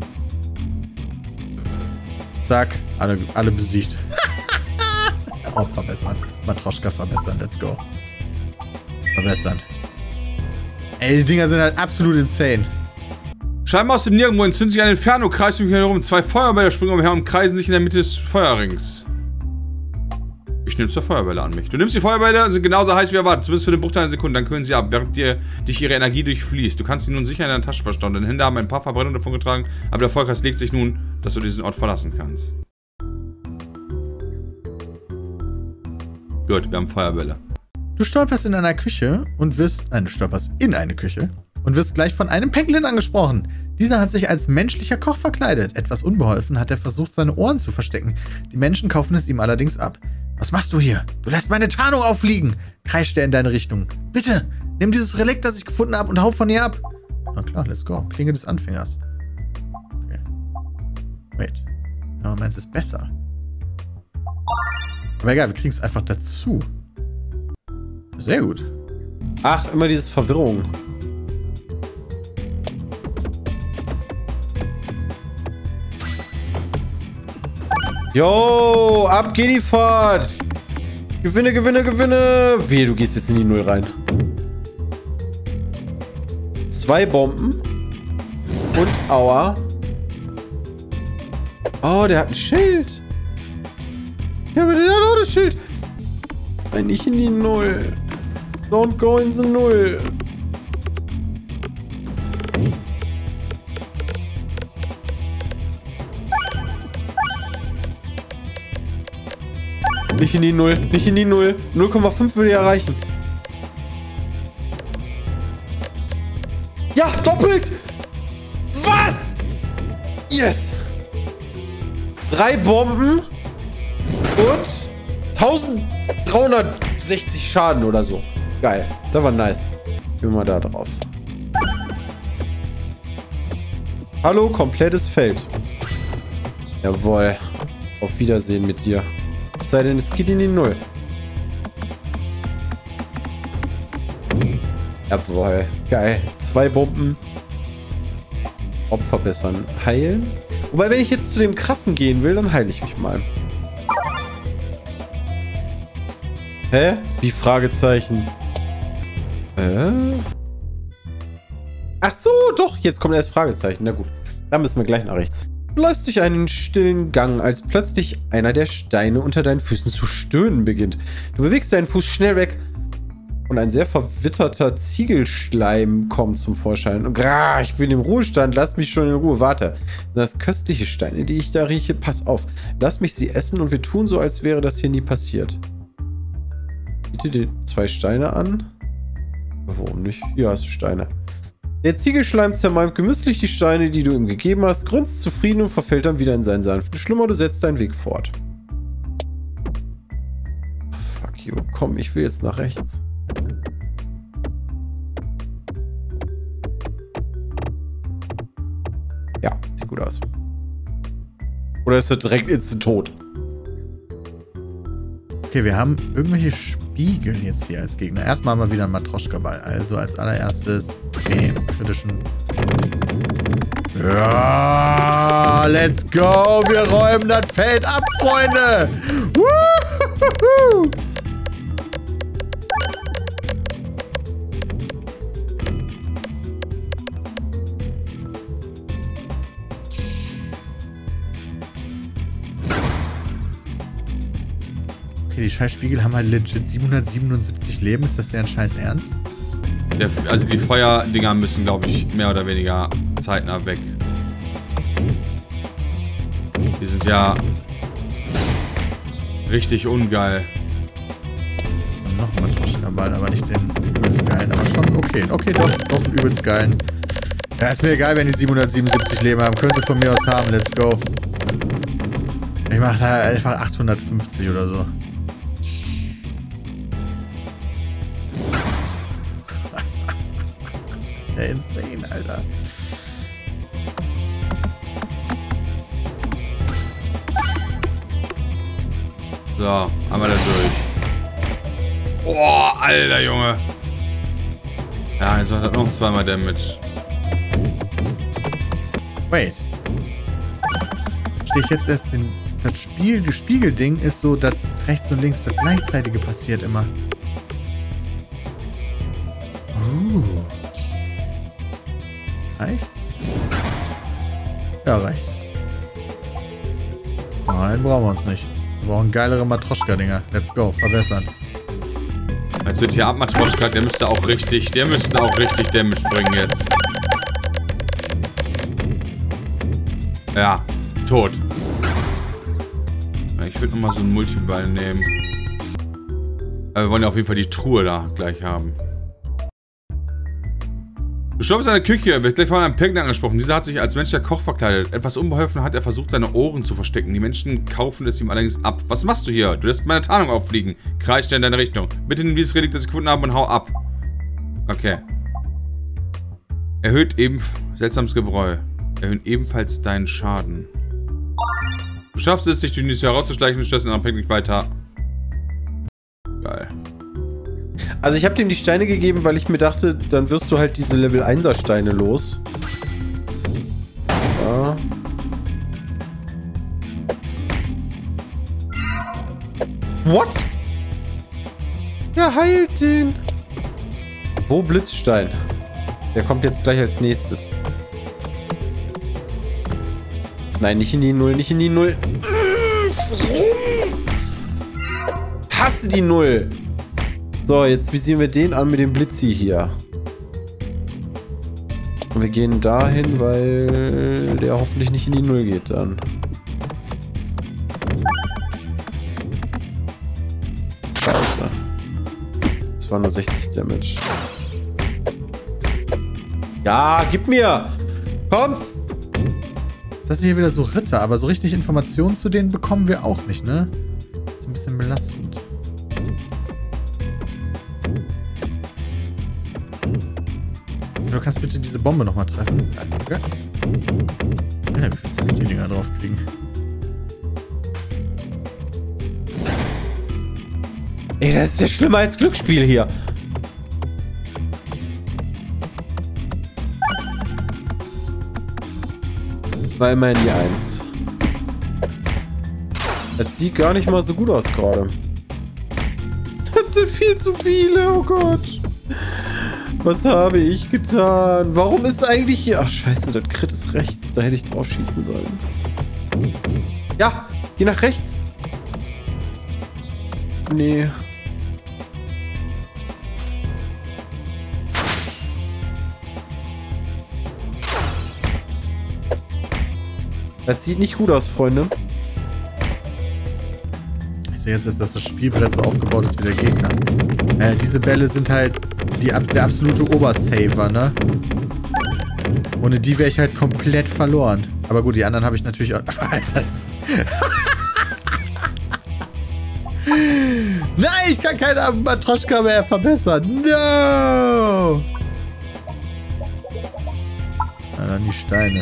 Zack. Alle besiegt. Opfer verbessern. Matroschka verbessern. Let's go. Verbessern. Ey, die Dinger sind halt absolut insane. Scheinbar aus dem Nirgendwo entzündet sich ein Inferno, kreist mich herum. 2 Feuerbälle springen umher und kreisen sich in der Mitte des Feuerrings. Ich nehme 2 Feuerbälle an mich. Du nimmst die Feuerbälle, sind genauso heiß wie erwartet. Zumindest für den Bruchteil einer Sekunde. Dann kühlen sie ab, während dich ihre Energie durchfließt. Du kannst sie nun sicher in deiner Tasche verstauen. Deine Hände haben ein paar Verbrennungen davon getragen, aber der Feuerkreis legt sich nun, dass du diesen Ort verlassen kannst. Gut, wir haben Feuerbälle. Du stolperst in einer Küche und wirst... Nein, du stolperst in eine Küche und wirst gleich von einem Penguin angesprochen. Dieser hat sich als menschlicher Koch verkleidet. Etwas unbeholfen hat er versucht, seine Ohren zu verstecken. Die Menschen kaufen es ihm allerdings ab. Was machst du hier? Du lässt meine Tarnung auffliegen, kreischt er in deine Richtung. Bitte, nimm dieses Relikt, das ich gefunden habe, und hau von ihr ab. Na klar, let's go. Klinge des Anfängers. Okay. Wait. Ja, meins ist besser. Aber egal, wir kriegen es einfach dazu. Sehr gut. Ach, immer dieses Verwirrung. Yo, ab geht die Fahrt. Gewinne, gewinne, gewinne. Wehe, du gehst jetzt in die 0 rein. 2 Bomben. Und aua. Oh, der hat ein Schild. Ja, aber der hat auch das Schild. Nein, nicht in die 0. Don't go in the 0. Nicht in die 0. Nicht in die 0. 0,5 würde ja reichen. Ja, doppelt. Was? Yes. 3 Bomben. Und 1360 Schaden oder so. Geil. Das war nice. Gehen wir mal da drauf. Hallo, komplettes Feld. Jawohl. Auf Wiedersehen mit dir. Es sei denn, es geht in die 0. Jawohl. Geil. 2 Bomben. Opfer bessern. Heilen. Wobei, wenn ich jetzt zu dem Krassen gehen will, dann heile ich mich mal. Hä? Wie Fragezeichen? Ach so, doch. Jetzt kommt erst Fragezeichen. Na gut. Dann müssen wir gleich nach rechts. Du läufst durch einen stillen Gang, als plötzlich einer der Steine unter deinen Füßen zu stöhnen beginnt. Du bewegst deinen Fuß schnell weg und ein sehr verwitterter Ziegelschleim kommt zum Vorschein. Und ich bin im Ruhestand, lass mich schon in Ruhe. Warte, das köstliche Steine, die ich da rieche. Pass auf, lass mich sie essen und wir tun so, als wäre das hier nie passiert. Biete dir 2 Steine an. Warum nicht? Hier hast du Steine. Der Ziegelschleim zermalmt genüsslich die Steine, die du ihm gegeben hast, grunzt zufrieden und verfällt dann wieder in seinen sanften Schlummer. Du setzt deinen Weg fort. Oh, fuck you. Komm, ich will jetzt nach rechts. Ja, sieht gut aus. Oder ist er direkt instant tot? Okay, wir haben irgendwelche Spiegel jetzt hier als Gegner. Erstmal haben wir wieder einen Matroschka-Ball. Also als allererstes den kritischen... Ja, let's go. Wir räumen das Feld ab, Freunde. Woohoo! Okay, die Scheißspiegel haben halt legit 777 Leben. Ist das deren Scheiß Ernst? Also die Feuerdinger müssen, glaube ich, mehr oder weniger zeitnah weg. Die sind ja richtig ungeil. Und noch einen Matroschka-Ball, aber nicht den übelst geilen. Aber schon okay. Okay, doch einen übelst geilen. Ja, ist mir egal, wenn die 777 Leben haben. Können sie von mir aus haben. Let's go. Ich mache da einfach 850 oder so. Das ist ja insane, Alter. So, einmal da durch. Boah, Alter, Junge. Ja, jetzt macht er noch zweimal Damage. Wait. Stehe ich jetzt erst den... Das Spiegelding ist so, dass rechts und links das Gleichzeitige passiert immer. Reicht's? Ja, reicht. Nein, brauchen wir uns nicht. Wir brauchen geilere Matroschka-Dinger. Let's go, verbessern. Jetzt wird hier ab Matroschka, der müsste auch richtig Damage bringen jetzt. Ja, tot. Ich würde nochmal so einen Multiball nehmen. Aber wir wollen ja auf jeden Fall die Truhe da gleich haben. Du stoppst in der Küche, wird gleich von einem Penguin angesprochen. Dieser hat sich als menschlicher Koch verkleidet. Etwas unbeholfen hat er versucht, seine Ohren zu verstecken. Die Menschen kaufen es ihm allerdings ab. Was machst du hier? Du lässt meine Tarnung auffliegen. Kreischt er in deine Richtung. Bitte nimm dieses Relikt, das ich gefunden habe, und hau ab. Okay. Erhöht seltsames Gebräu. Erhöhen ebenfalls deinen Schaden. Du schaffst es, dich durch die Tür herauszuschleichen und stößt den anderen nicht weiter. Geil. Also ich habe dem die Steine gegeben, weil ich mir dachte, dann wirst du halt diese Level 1er Steine los. Ja. What? Ja, heilt den. Wo Blitzstein? Der kommt jetzt gleich als nächstes. Nein, nicht in die Null, nicht in die Null. Hasse die Null. So, jetzt visieren wir den an mit dem Blitzi hier. Und wir gehen dahin, weil der hoffentlich nicht in die Null geht dann. Scheiße. Das war nur 60 Damage. Ja, gib mir! Komm! Jetzt hast du hier wieder so Ritter, aber so richtig Informationen zu denen bekommen wir auch nicht, ne? Das ist ein bisschen belastend. Du kannst bitte diese Bombe nochmal treffen. Danke. Ja, wie viel Zeit die Dinger draufkriegen. Ey, das ist ja schlimmer als Glücksspiel hier. War immerhin die 1. Das sieht gar nicht mal so gut aus gerade. Das sind viel zu viele, oh Gott. Was habe ich getan? Warum ist eigentlich hier... Ach scheiße, das Crit ist rechts. Da hätte ich drauf schießen sollen. Ja, geh nach rechts. Nee. Das sieht nicht gut aus, Freunde. Ich sehe jetzt, dass das Spielbrett so aufgebaut ist wie der Gegner. Diese Bälle sind halt der absolute Obersaver, ne? Ohne die wäre ich halt komplett verloren. Aber gut, die anderen habe ich natürlich auch... Alter. Nein, ich kann keine Matroschka mehr verbessern. No! Na, dann die Steine.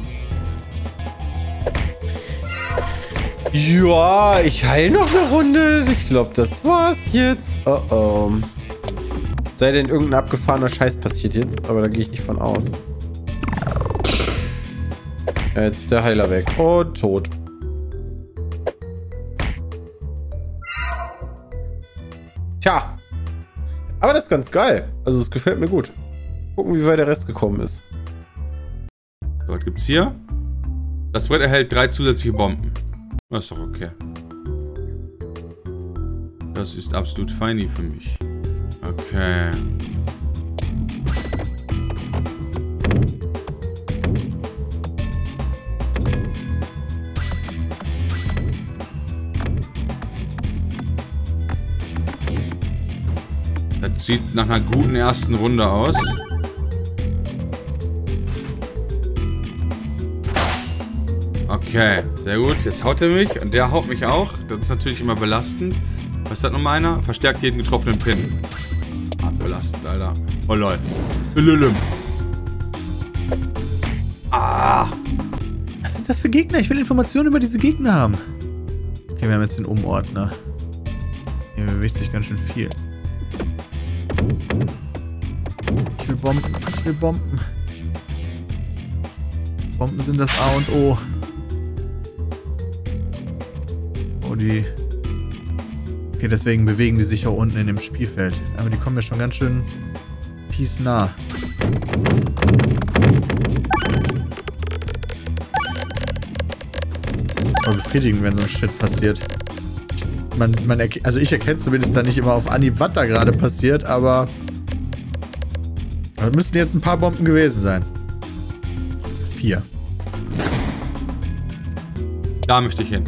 Ja, ich heile noch eine Runde. Ich glaube, das war's jetzt. Oh oh. Sei denn, irgendein abgefahrener Scheiß passiert jetzt, aber da gehe ich nicht von aus. Ja, jetzt ist der Heiler weg. Und tot. Tja. Aber das ist ganz geil. Also, es gefällt mir gut. Gucken, wie weit der Rest gekommen ist. So, was gibt's hier? Das Brett erhält 3 zusätzliche Bomben. Das ist doch okay. Das ist absolut feini für mich. Okay. Das sieht nach einer guten ersten Runde aus. Okay, sehr gut. Jetzt haut er mich und der haut mich auch. Das ist natürlich immer belastend. Was ist das nochmal einer? Verstärkt jeden getroffenen Pin. Ah, belastend, Alter. Oh, lol. Lülüm. Ah. Was sind das für Gegner? Ich will Informationen über diese Gegner haben. Okay, wir haben jetzt den Umordner. Hier bewegt sich ganz schön viel. Ich will Bomben. Ich will Bomben. Bomben sind das A und O. Oh, die... Okay, deswegen bewegen die sich auch unten in dem Spielfeld. Aber die kommen mir schon ganz schön fies nah. Voll befriedigend, wenn so ein Shit passiert. Also ich erkenne zumindest da nicht immer auf Anhieb, was da gerade passiert, aber... Da müssten jetzt ein paar Bomben gewesen sein. 4. Da möchte ich hin.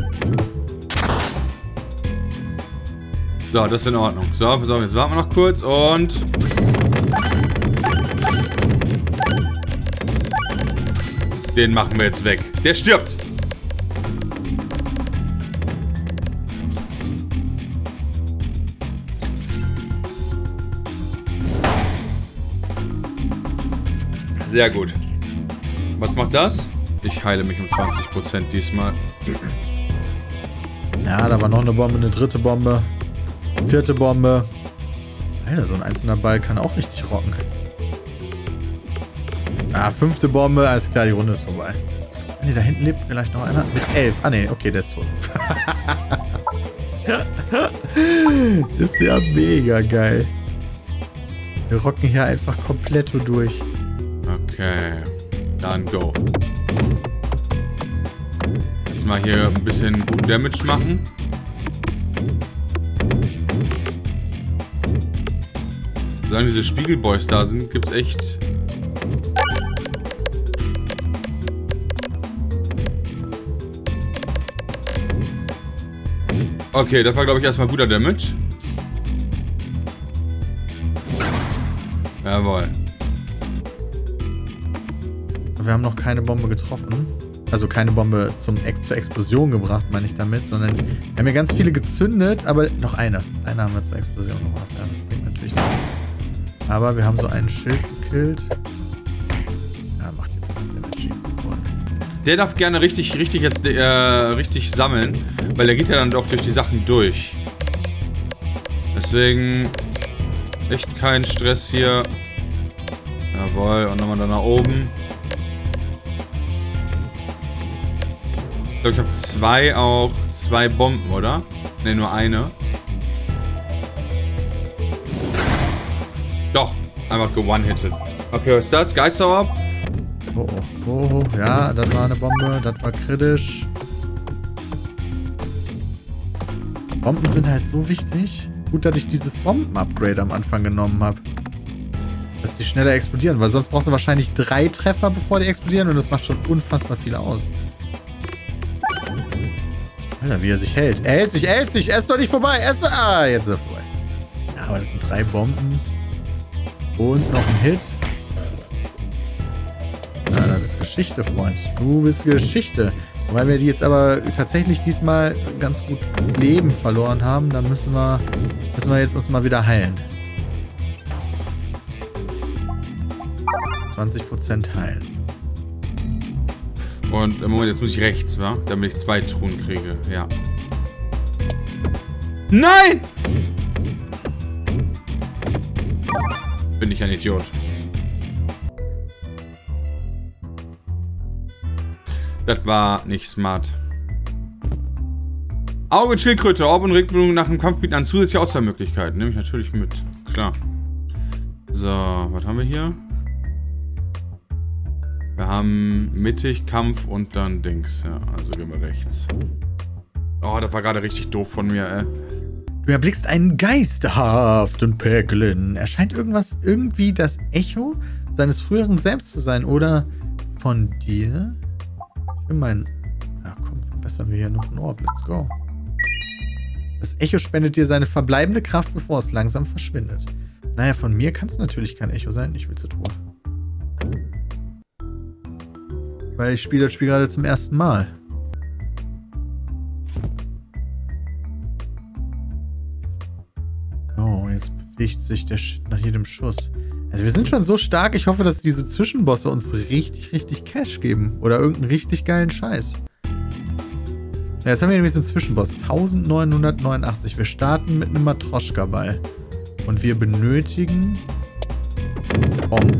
So, das ist in Ordnung. So, pass auf, jetzt warten wir noch kurz und... Den machen wir jetzt weg. Der stirbt! Sehr gut. Was macht das? Ich heile mich um 20% diesmal. Ja, da war noch eine Bombe, eine dritte Bombe. 4. Bombe. Alter, so ein einzelner Ball kann auch richtig rocken. Ah, 5. Bombe. Alles klar, die Runde ist vorbei. Ne, da hinten lebt vielleicht noch einer. Mit 11. Ah, ne, okay, der ist tot. Ist ja mega geil. Wir rocken hier einfach komplett durch. Okay. Dann go. Jetzt mal hier ein bisschen guten Damage machen. Solange diese Spiegelboys da sind, gibt's echt... Okay, das war, glaube ich, erstmal guter Damage. Jawohl. Wir haben noch keine Bombe getroffen. Also keine Bombe zur Explosion gebracht, meine ich damit, sondern wir haben ja ganz viele gezündet, aber noch eine. Eine haben wir zur Explosion gebracht. Ja, das bringt natürlich nichts. Aber wir haben so einen Schild gekillt. Ja, macht die Damage. Der darf gerne richtig jetzt richtig sammeln, weil der geht ja dann doch durch die Sachen durch. Deswegen echt kein Stress hier. Jawohl, und nochmal da nach oben. Ich glaube, ich habe zwei Bomben, oder? Ne, nur eine. Doch, einfach ge-one-hitted. Okay, was ist das? Geisterorb? Oh, oh, oh, ja, das war eine Bombe, das war kritisch. Bomben sind halt so wichtig. Gut, dass ich dieses Bomben-Upgrade am Anfang genommen habe. Dass die schneller explodieren, weil sonst brauchst du wahrscheinlich 3 Treffer, bevor die explodieren und das macht schon unfassbar viel aus. Alter, wie er sich hält. Er hält sich, er ist doch nicht vorbei. Er ist doch... Ah, jetzt ist er vorbei. Ja, aber das sind 3 Bomben. Und noch ein Hit. Ja, das ist Geschichte, Freund. Du bist Geschichte. Weil wir die jetzt aber tatsächlich diesmal ganz gut Leben verloren haben, dann müssen wir jetzt uns mal wieder heilen. 20% heilen. Und im Moment, jetzt muss ich rechts, wa? Damit ich 2 Truhen kriege, ja. Nein! Bin ich ein Idiot. Das war nicht smart. Auge Schildkröte, Orb und Regelung nach dem Kampf bieten an zusätzliche Auswahlmöglichkeiten. Nehme ich natürlich mit. Klar. So, was haben wir hier? Wir haben mittig, Kampf und dann Dings. Ja, also gehen wir rechts. Oh, das war gerade richtig doof von mir, ey. Du erblickst einen geisterhaften Peglin. Er scheint irgendwie das Echo seines früheren Selbst zu sein. Oder von dir? Ich will meinen... Na komm, verbessern wir hier noch einen Orb. Let's go. Das Echo spendet dir seine verbleibende Kraft, bevor es langsam verschwindet. Naja, von mir kann es natürlich kein Echo sein. Ich will zu tun. Weil ich spiele das Spiel gerade zum ersten Mal. Oh, jetzt bewegt sich der Shit nach jedem Schuss. Also wir sind schon so stark. Ich hoffe, dass diese Zwischenbosse uns richtig Cash geben. Oder irgendeinen richtig geilen Scheiß. Ja, jetzt haben wir nämlich so einen Zwischenboss. 1989. Wir starten mit einem Matroschka-Ball. Und wir benötigen... Bomben.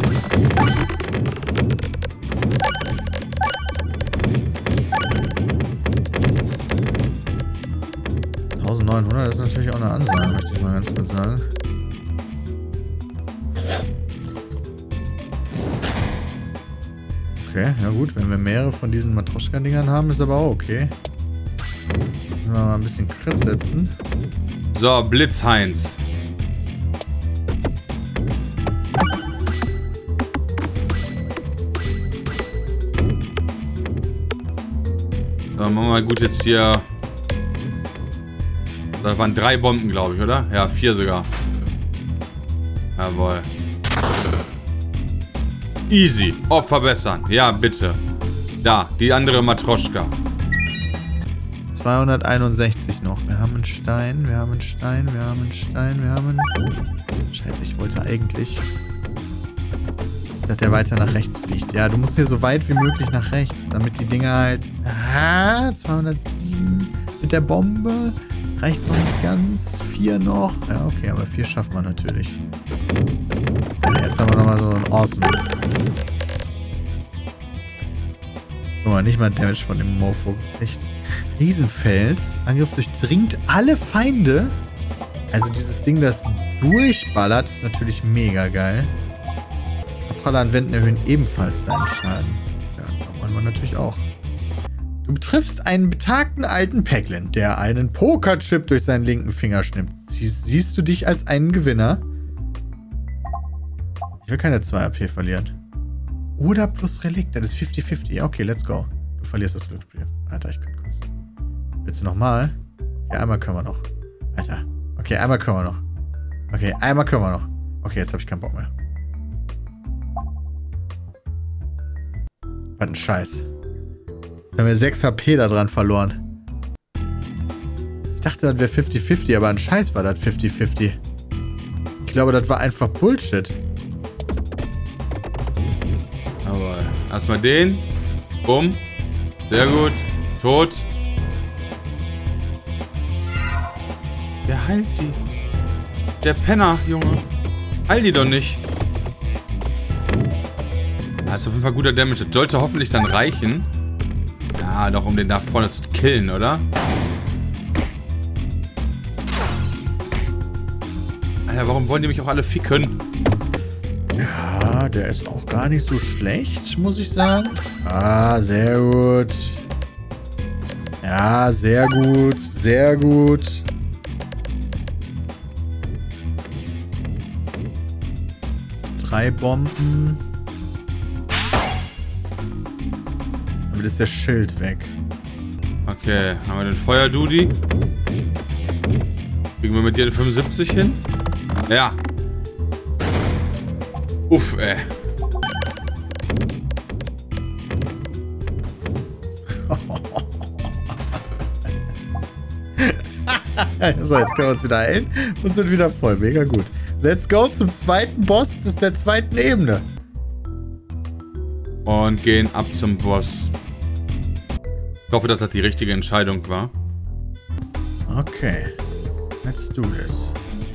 Das ist natürlich auch eine Ansage, möchte ich mal ganz kurz sagen. Okay, ja gut, wenn wir mehrere von diesen Matroschka-Dingern haben, ist aber auch okay. Müssen wir mal ein bisschen Crit setzen. So, Blitzheinz. So, machen wir mal gut jetzt hier... Da waren 3 Bomben, glaube ich, oder? Ja, 4 sogar. Jawohl. Easy. Opfer verbessern. Ja, bitte. Da, die andere Matroschka. 261 noch. Wir haben einen Stein, wir haben einen Stein, wir haben einen Stein, wir haben einen... Scheiße, ich wollte eigentlich... dass der weiter nach rechts fliegt. Ja, du musst hier so weit wie möglich nach rechts, damit die Dinger halt... Ah, 207 mit der Bombe... Reicht noch nicht ganz. 4 noch. Ja, okay, aber 4 schafft man natürlich. Ja, jetzt haben wir nochmal so ein Awesome. Guck mal, nicht mal Damage von dem Mofo gekriegt. Riesenfels. Angriff durchdringt alle Feinde. Also dieses Ding, das durchballert, ist natürlich mega geil. Abpraller an Wänden erhöhen ebenfalls deinen Schaden. Ja, da wollen wir natürlich auch. Du triffst einen betagten alten Peglin, der einen Pokerchip durch seinen linken Finger schnippt. Siehst du dich als einen Gewinner? Ich will keine 2 AP verlieren. Oder plus Relikt, das ist 50-50. Ja, okay, let's go. Du verlierst das Glücksspiel. Alter, ich könnte kurz. Willst du nochmal? Okay, einmal können wir noch. Alter. Okay, einmal können wir noch. Okay, einmal können wir noch. Okay, jetzt habe ich keinen Bock mehr. Was ein Scheiß. Jetzt haben wir 6 HP da dran verloren. Ich dachte, das wäre 50-50, aber ein Scheiß war das 50-50. Ich glaube, das war einfach Bullshit. Aber erstmal den. Bumm. Sehr gut. Tot. Der heilt die. Der Penner, Junge. Heil die doch nicht. Das ist auf jeden Fall guter Damage. Das sollte hoffentlich dann reichen. Ja, doch, um den da vorne zu killen, oder? Alter, warum wollen die mich auch alle ficken? Ja, der ist auch gar nicht so schlecht, muss ich sagen. Ah, sehr gut. Ja, sehr gut. Sehr gut. Drei Bomben. Damit ist der Schild weg. Okay, haben wir den Feuerdudi? Kriegen wir mit dir den 75 hin? Ja. Uff, ey. So, jetzt können wir uns wieder heilen und sind wieder voll. Mega gut. Let's go zum zweiten Boss der zweiten Ebene. Und gehen ab zum Boss. Ich hoffe, dass das die richtige Entscheidung war. Okay. Let's do this.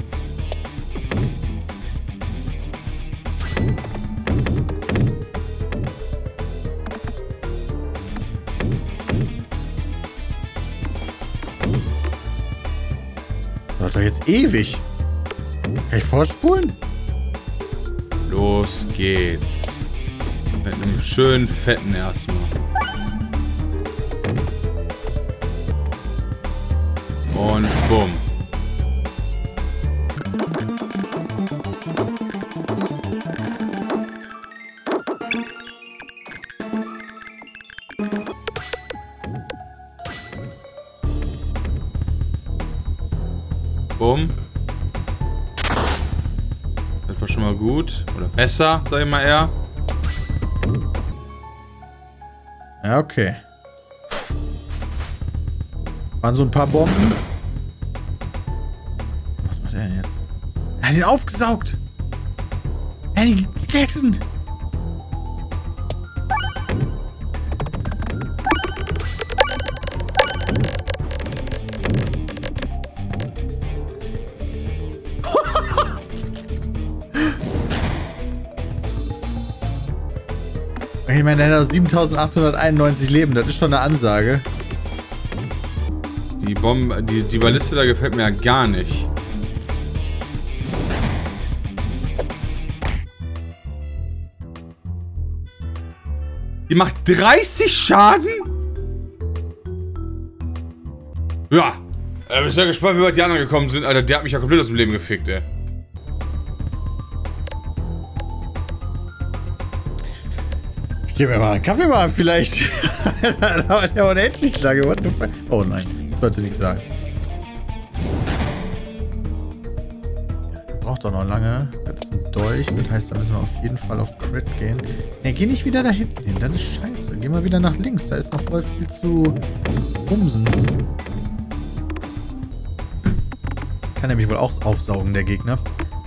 Das war doch jetzt ewig. Kann ich vorspulen? Los geht's. Mit einem schönen fetten erstmal. Und bumm. Bumm. Das war schon mal gut. Oder besser, sag ich mal eher. Ja, okay. Waren so ein paar Bomben. Was macht er denn jetzt? Er hat ihn aufgesaugt. Er hat ihn gegessen. Ich meine, er hat 7891 Leben. Das ist schon eine Ansage. Die Bombe, die Balliste da gefällt mir ja gar nicht. Die macht 30 Schaden? Ja. Ich bin sehr gespannt, wie weit die anderen gekommen sind. Alter, der hat mich ja komplett aus dem Leben gefickt, ey. Ich gebe mir mal einen Kaffee machen, vielleicht. Das dauert ja unendlich lange. What the fuck? Oh nein, das sollte nichts sagen. Ja, der braucht doch noch lange. Das ist ein Dolch. Das heißt, da müssen wir auf jeden Fall auf Crit gehen. Ne, geh nicht wieder da hinten hin. Das ist scheiße. Geh mal wieder nach links. Da ist noch voll viel zu bumsen. Kann nämlich wohl auch aufsaugen, der Gegner.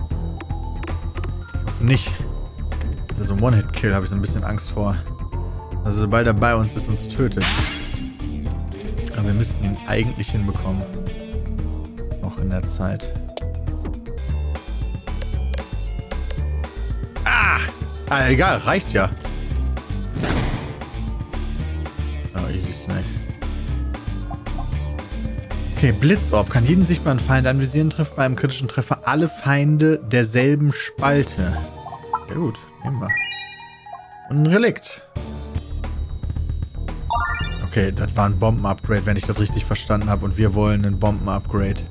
Ich hoffe nicht. Das ist so ein One-Hit-Kill, habe ich so ein bisschen Angst vor. Also sobald er bei uns ist, uns tötet. Aber wir müssten ihn eigentlich hinbekommen. Noch in der Zeit. Ah, egal, reicht ja. Oh, easy Snack. Okay, Blitzorb kann jeden sichtbaren Feind anvisieren, trifft bei einem kritischen Treffer alle Feinde derselben Spalte. Ja gut, nehmen wir. Und ein Relikt. Okay, das war ein Bomben-Upgrade, wenn ich das richtig verstanden habe. Und wir wollen ein Bomben-Upgrade.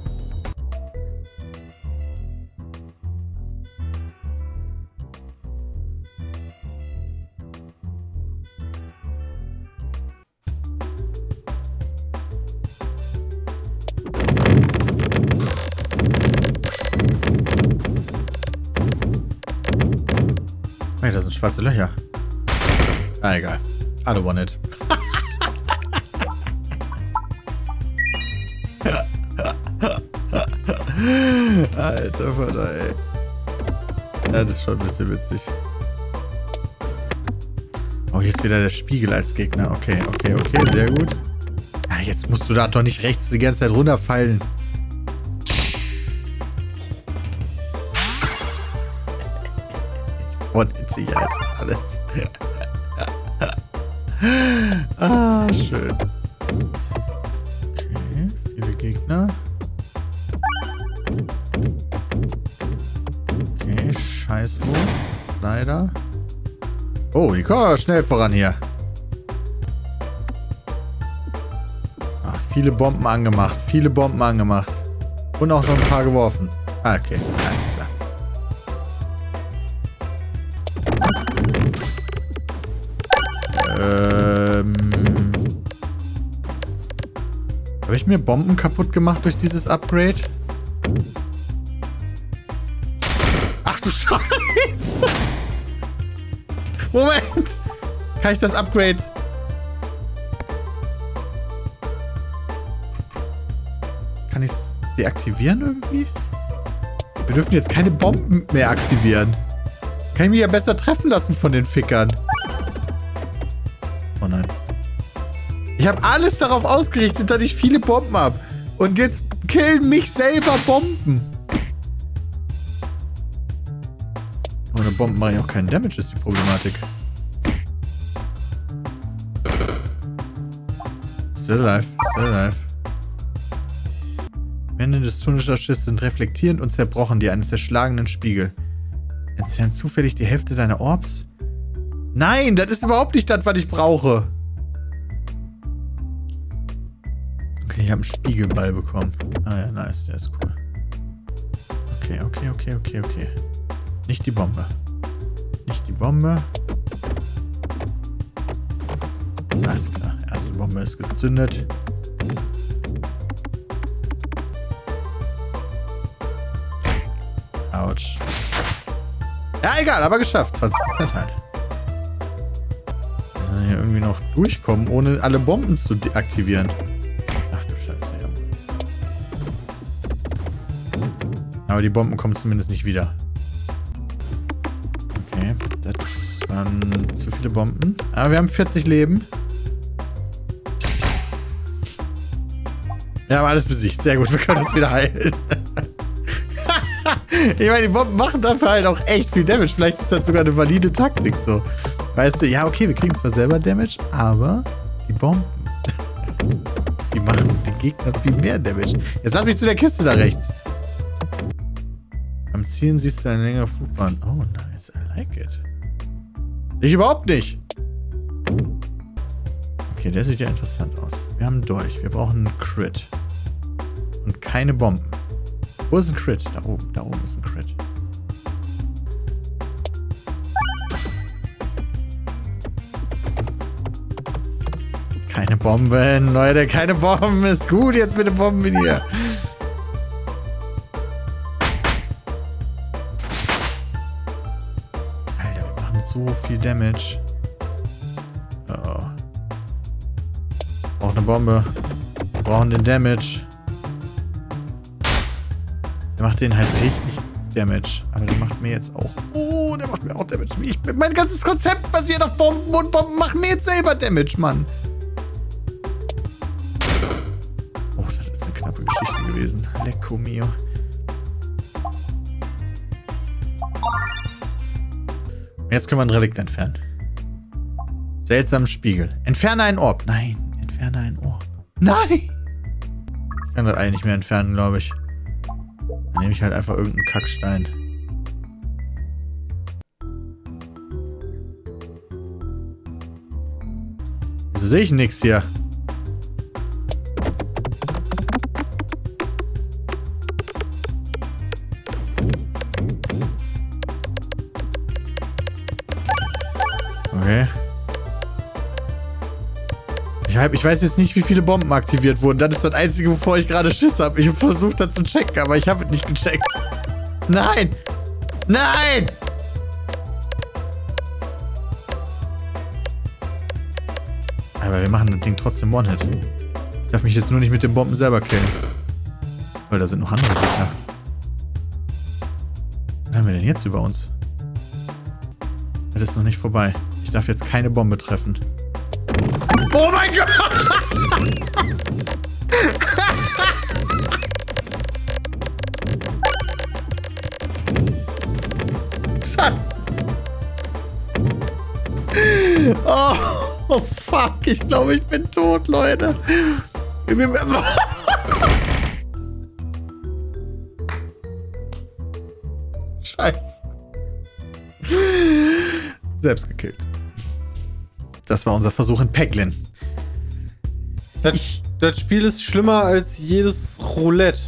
Hey, das sind schwarze Löcher. Ah, egal. Alle One-Hit. Alter Vater, ey. Ja, das ist schon ein bisschen witzig. Oh, hier ist wieder der Spiegel als Gegner. Okay, okay, okay, sehr gut. Ja, jetzt musst du da doch nicht rechts die ganze Zeit runterfallen. Und in Sicherheit alles. Ah, schön. Okay, viele Gegner. Okay, scheiß hoch. Leider. Oh, die kommen aber schnell voran hier. Ach, viele Bomben angemacht. Viele Bomben angemacht. Und auch schon ein paar geworfen. Ah, okay, alles klar. Habe ich mir Bomben kaputt gemacht durch dieses Upgrade? Ach du Scheiße! Moment! Kann ich das Upgrade... Kann ich es deaktivieren irgendwie? Wir dürfen jetzt keine Bomben mehr aktivieren. Kann ich mich ja besser treffen lassen von den Fickern. Oh nein. Ich habe alles darauf ausgerichtet, dass ich viele Bomben habe. Und jetzt killen mich selber Bomben. Ohne Bomben mache ich auch keinen Damage, ist die Problematik. Still alive, still alive. Wände des Tunnelschiffs sind reflektierend und zerbrochen, die eines zerschlagenen Spiegel. Entfernt zufällig die Hälfte deiner Orbs? Nein, das ist überhaupt nicht das, was ich brauche. Okay, ich habe einen Spiegelball bekommen. Ah ja, nice, der ist cool. Okay, okay, okay, okay, okay. Nicht die Bombe. Nicht die Bombe. Alles klar, erste Bombe ist gezündet. Autsch. Ja, egal, aber geschafft. 20% halt. Dass wir hier irgendwie noch durchkommen, ohne alle Bomben zu deaktivieren. Ach du Scheiße, ja. Aber die Bomben kommen zumindest nicht wieder. Okay, das waren zu viele Bomben. Aber wir haben 40 Leben. Wir haben alles besiegt. Sehr gut, wir können uns wieder heilen. Ich meine, die Bomben machen dafür halt auch echt viel Damage. Vielleicht ist das sogar eine valide Taktik so. Weißt du, ja, okay, wir kriegen zwar selber Damage, aber die Bomben, die machen den Gegner viel mehr Damage. Jetzt lass mich zu der Kiste da rechts. Am Zielen siehst du eine längere Flugbahn. Oh, nice. I like it. Sehe ich überhaupt nicht. Okay, der sieht ja interessant aus. Wir haben einen Dolch. Wir brauchen einen Crit. Und keine Bomben. Wo ist ein Crit? Da oben. Da oben ist ein Crit. Keine Bomben, Leute. Keine Bomben. Ist gut jetzt mit den Bomben hier. Alter, wir machen so viel Damage. Oh. Braucht eine Bombe. Wir brauchen den Damage. Der macht den halt richtig Damage. Aber der macht mir jetzt auch... Oh, der macht mir auch Damage. Mein ganzes Konzept basiert auf Bomben und Bomben machen mir jetzt selber Damage, Mann. Oh, das ist eine knappe Geschichte gewesen. Lecco mio. Jetzt können wir ein Relikt entfernen. Seltsamen Spiegel. Entferne einen Orb. Nein, entferne einen Orb. Nein! Ich kann das eigentlich nicht mehr entfernen, glaube ich. Dann nehme ich halt einfach irgendeinen Kackstein. Wieso sehe ich nichts hier? Okay. Ich weiß jetzt nicht, wie viele Bomben aktiviert wurden. Das ist das Einzige, wovor ich gerade Schiss habe. Ich habe versucht, das zu checken, aber ich habe es nicht gecheckt. Nein! Nein! Aber wir machen das Ding trotzdem One-Hit. Ich darf mich jetzt nur nicht mit den Bomben selber killen. Weil da sind noch andere Gegner. Was haben wir denn jetzt über uns? Das ist noch nicht vorbei. Ich darf jetzt keine Bombe treffen. Oh mein Gott! Scheiße. Oh, fuck. Ich glaube, ich bin tot, Leute. Scheiße. Selbst gekillt. Das war unser Versuch in Peglin. Das Spiel ist schlimmer als jedes Roulette.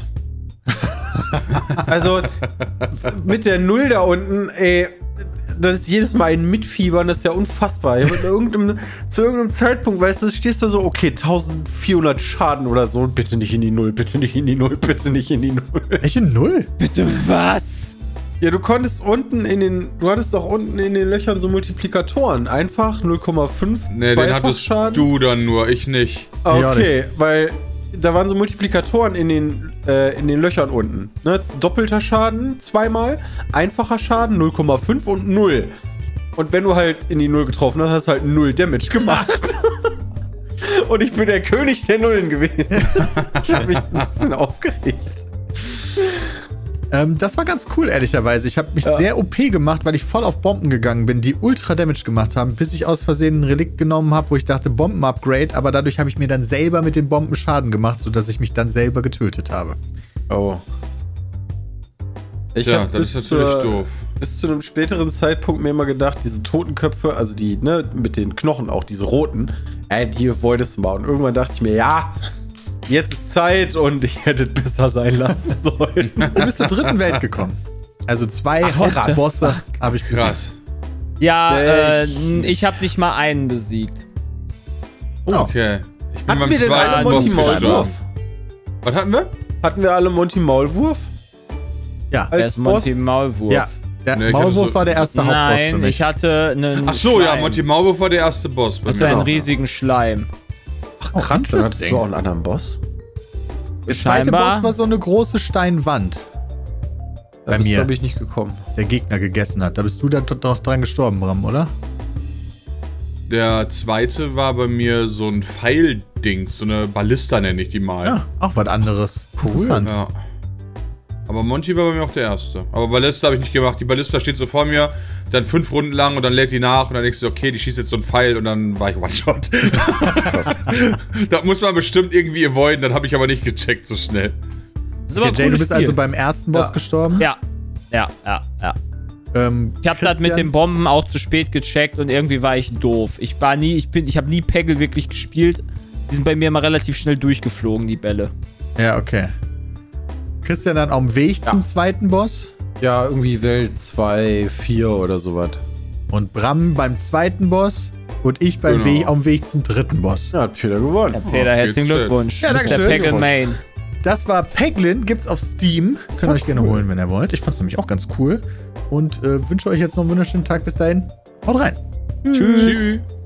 Also, mit der Null da unten, ey, das ist jedes Mal ein Mitfiebern, das ist ja unfassbar. Zu irgendeinem Zeitpunkt, weißt du, stehst du so, okay, 1400 Schaden oder so, bitte nicht in die Null, bitte nicht in die Null, bitte nicht in die Null. Welche Null? Bitte was? Ja, du hattest doch unten in den Löchern so Multiplikatoren. Einfach 0,5. Ne, den hattest du dann nur, ich nicht. Okay, weil da waren so Multiplikatoren in den Löchern unten. Ne? Doppelter Schaden, zweimal. Einfacher Schaden, 0,5 und 0. Und wenn du halt in die 0 getroffen hast, hast du halt 0 Damage gemacht. Und ich bin der König der Nullen gewesen. Ich habe mich ein bisschen aufgeregt. Das war ganz cool, ehrlicherweise. Ich habe mich sehr OP gemacht, weil ich voll auf Bomben gegangen bin, die ultra Damage gemacht haben, bis ich aus Versehen ein Relikt genommen habe, wo ich dachte, Bomben-Upgrade, aber dadurch habe ich mir dann selber mit den Bomben Schaden gemacht, sodass ich mich dann selber getötet habe. Oh. Ja, das ist natürlich doof. Bis zu einem späteren Zeitpunkt mir immer gedacht, diese Totenköpfe, also die, ne, mit den Knochen auch, diese roten, die wolltest du mal. Und irgendwann dachte ich mir, ja, jetzt ist Zeit und ich hätte es besser sein lassen sollen. Du bist zur dritten Welt gekommen. Also 2 Hauptbosse habe ich besiegt. Krass. Ja, ich habe nicht mal einen besiegt. Oh. Okay. Ich bin Hatten beim wir denn alle zweiten Monty Boss gestorben. Maulwurf? Was hatten wir? Hatten wir alle Monty Maulwurf? Ja. Wer ist Monty Maulwurf? Ja. Der Nee, ich hatte Maulwurf so- war der erste Hauptboss für Nein, mich. ich hatte einen Ach so, ja, Schleim. Monty Maulwurf war der erste Boss. Ich hatte einen riesigen Schleim. Ach, Oh, krass, dann hattest interesting. du auch einen anderen Boss. Der zweite Scheinbar. Boss war so eine große Steinwand, Da Bei bist mir. glaube ich, nicht gekommen. der Gegner gegessen hat. Da bist du dann doch dran gestorben, Bram, oder? Der zweite war bei mir so ein Pfeilding, so eine Ballista nenne ich die mal. Ja, auch was anderes. Cool. Interessant. Ja. Aber Monty war bei mir auch der erste. Aber Ballista habe ich nicht gemacht. Die Ballista steht so vor mir, dann 5 Runden lang und dann lädt die nach und dann denkst du, okay, die schießt jetzt so einen Pfeil und dann war ich One-Shot. Das muss man bestimmt irgendwie avoiden, das habe ich aber nicht gecheckt so schnell. Das ist aber Okay, ein Jay, du cooles bist Spiel. also beim ersten Boss Ja. gestorben. Ja. Ich habe das mit den Bomben auch zu spät gecheckt und irgendwie war ich doof. Ich habe nie Peggle wirklich gespielt. Die sind bei mir immer relativ schnell durchgeflogen, die Bälle. Ja, okay. Christian dann auf dem Weg zum zweiten Boss. Ja, irgendwie Welt 2, 4 oder sowas. Und Bram beim zweiten Boss. Und ich beim Genau. Weg, auf dem Weg zum dritten Boss. Ja, hat Peter gewonnen. Ja, Peter, herzlichen geht's Glückwunsch. Ja, Du bist der dankeschön. Peggle Main. Das war Peglin, gibt's auf Steam. Das könnt ihr euch gerne holen, wenn ihr wollt. Ich fand's nämlich auch ganz cool. Und wünsche euch jetzt noch einen wunderschönen Tag. Bis dahin. Haut rein. Tschüss. Tschüss.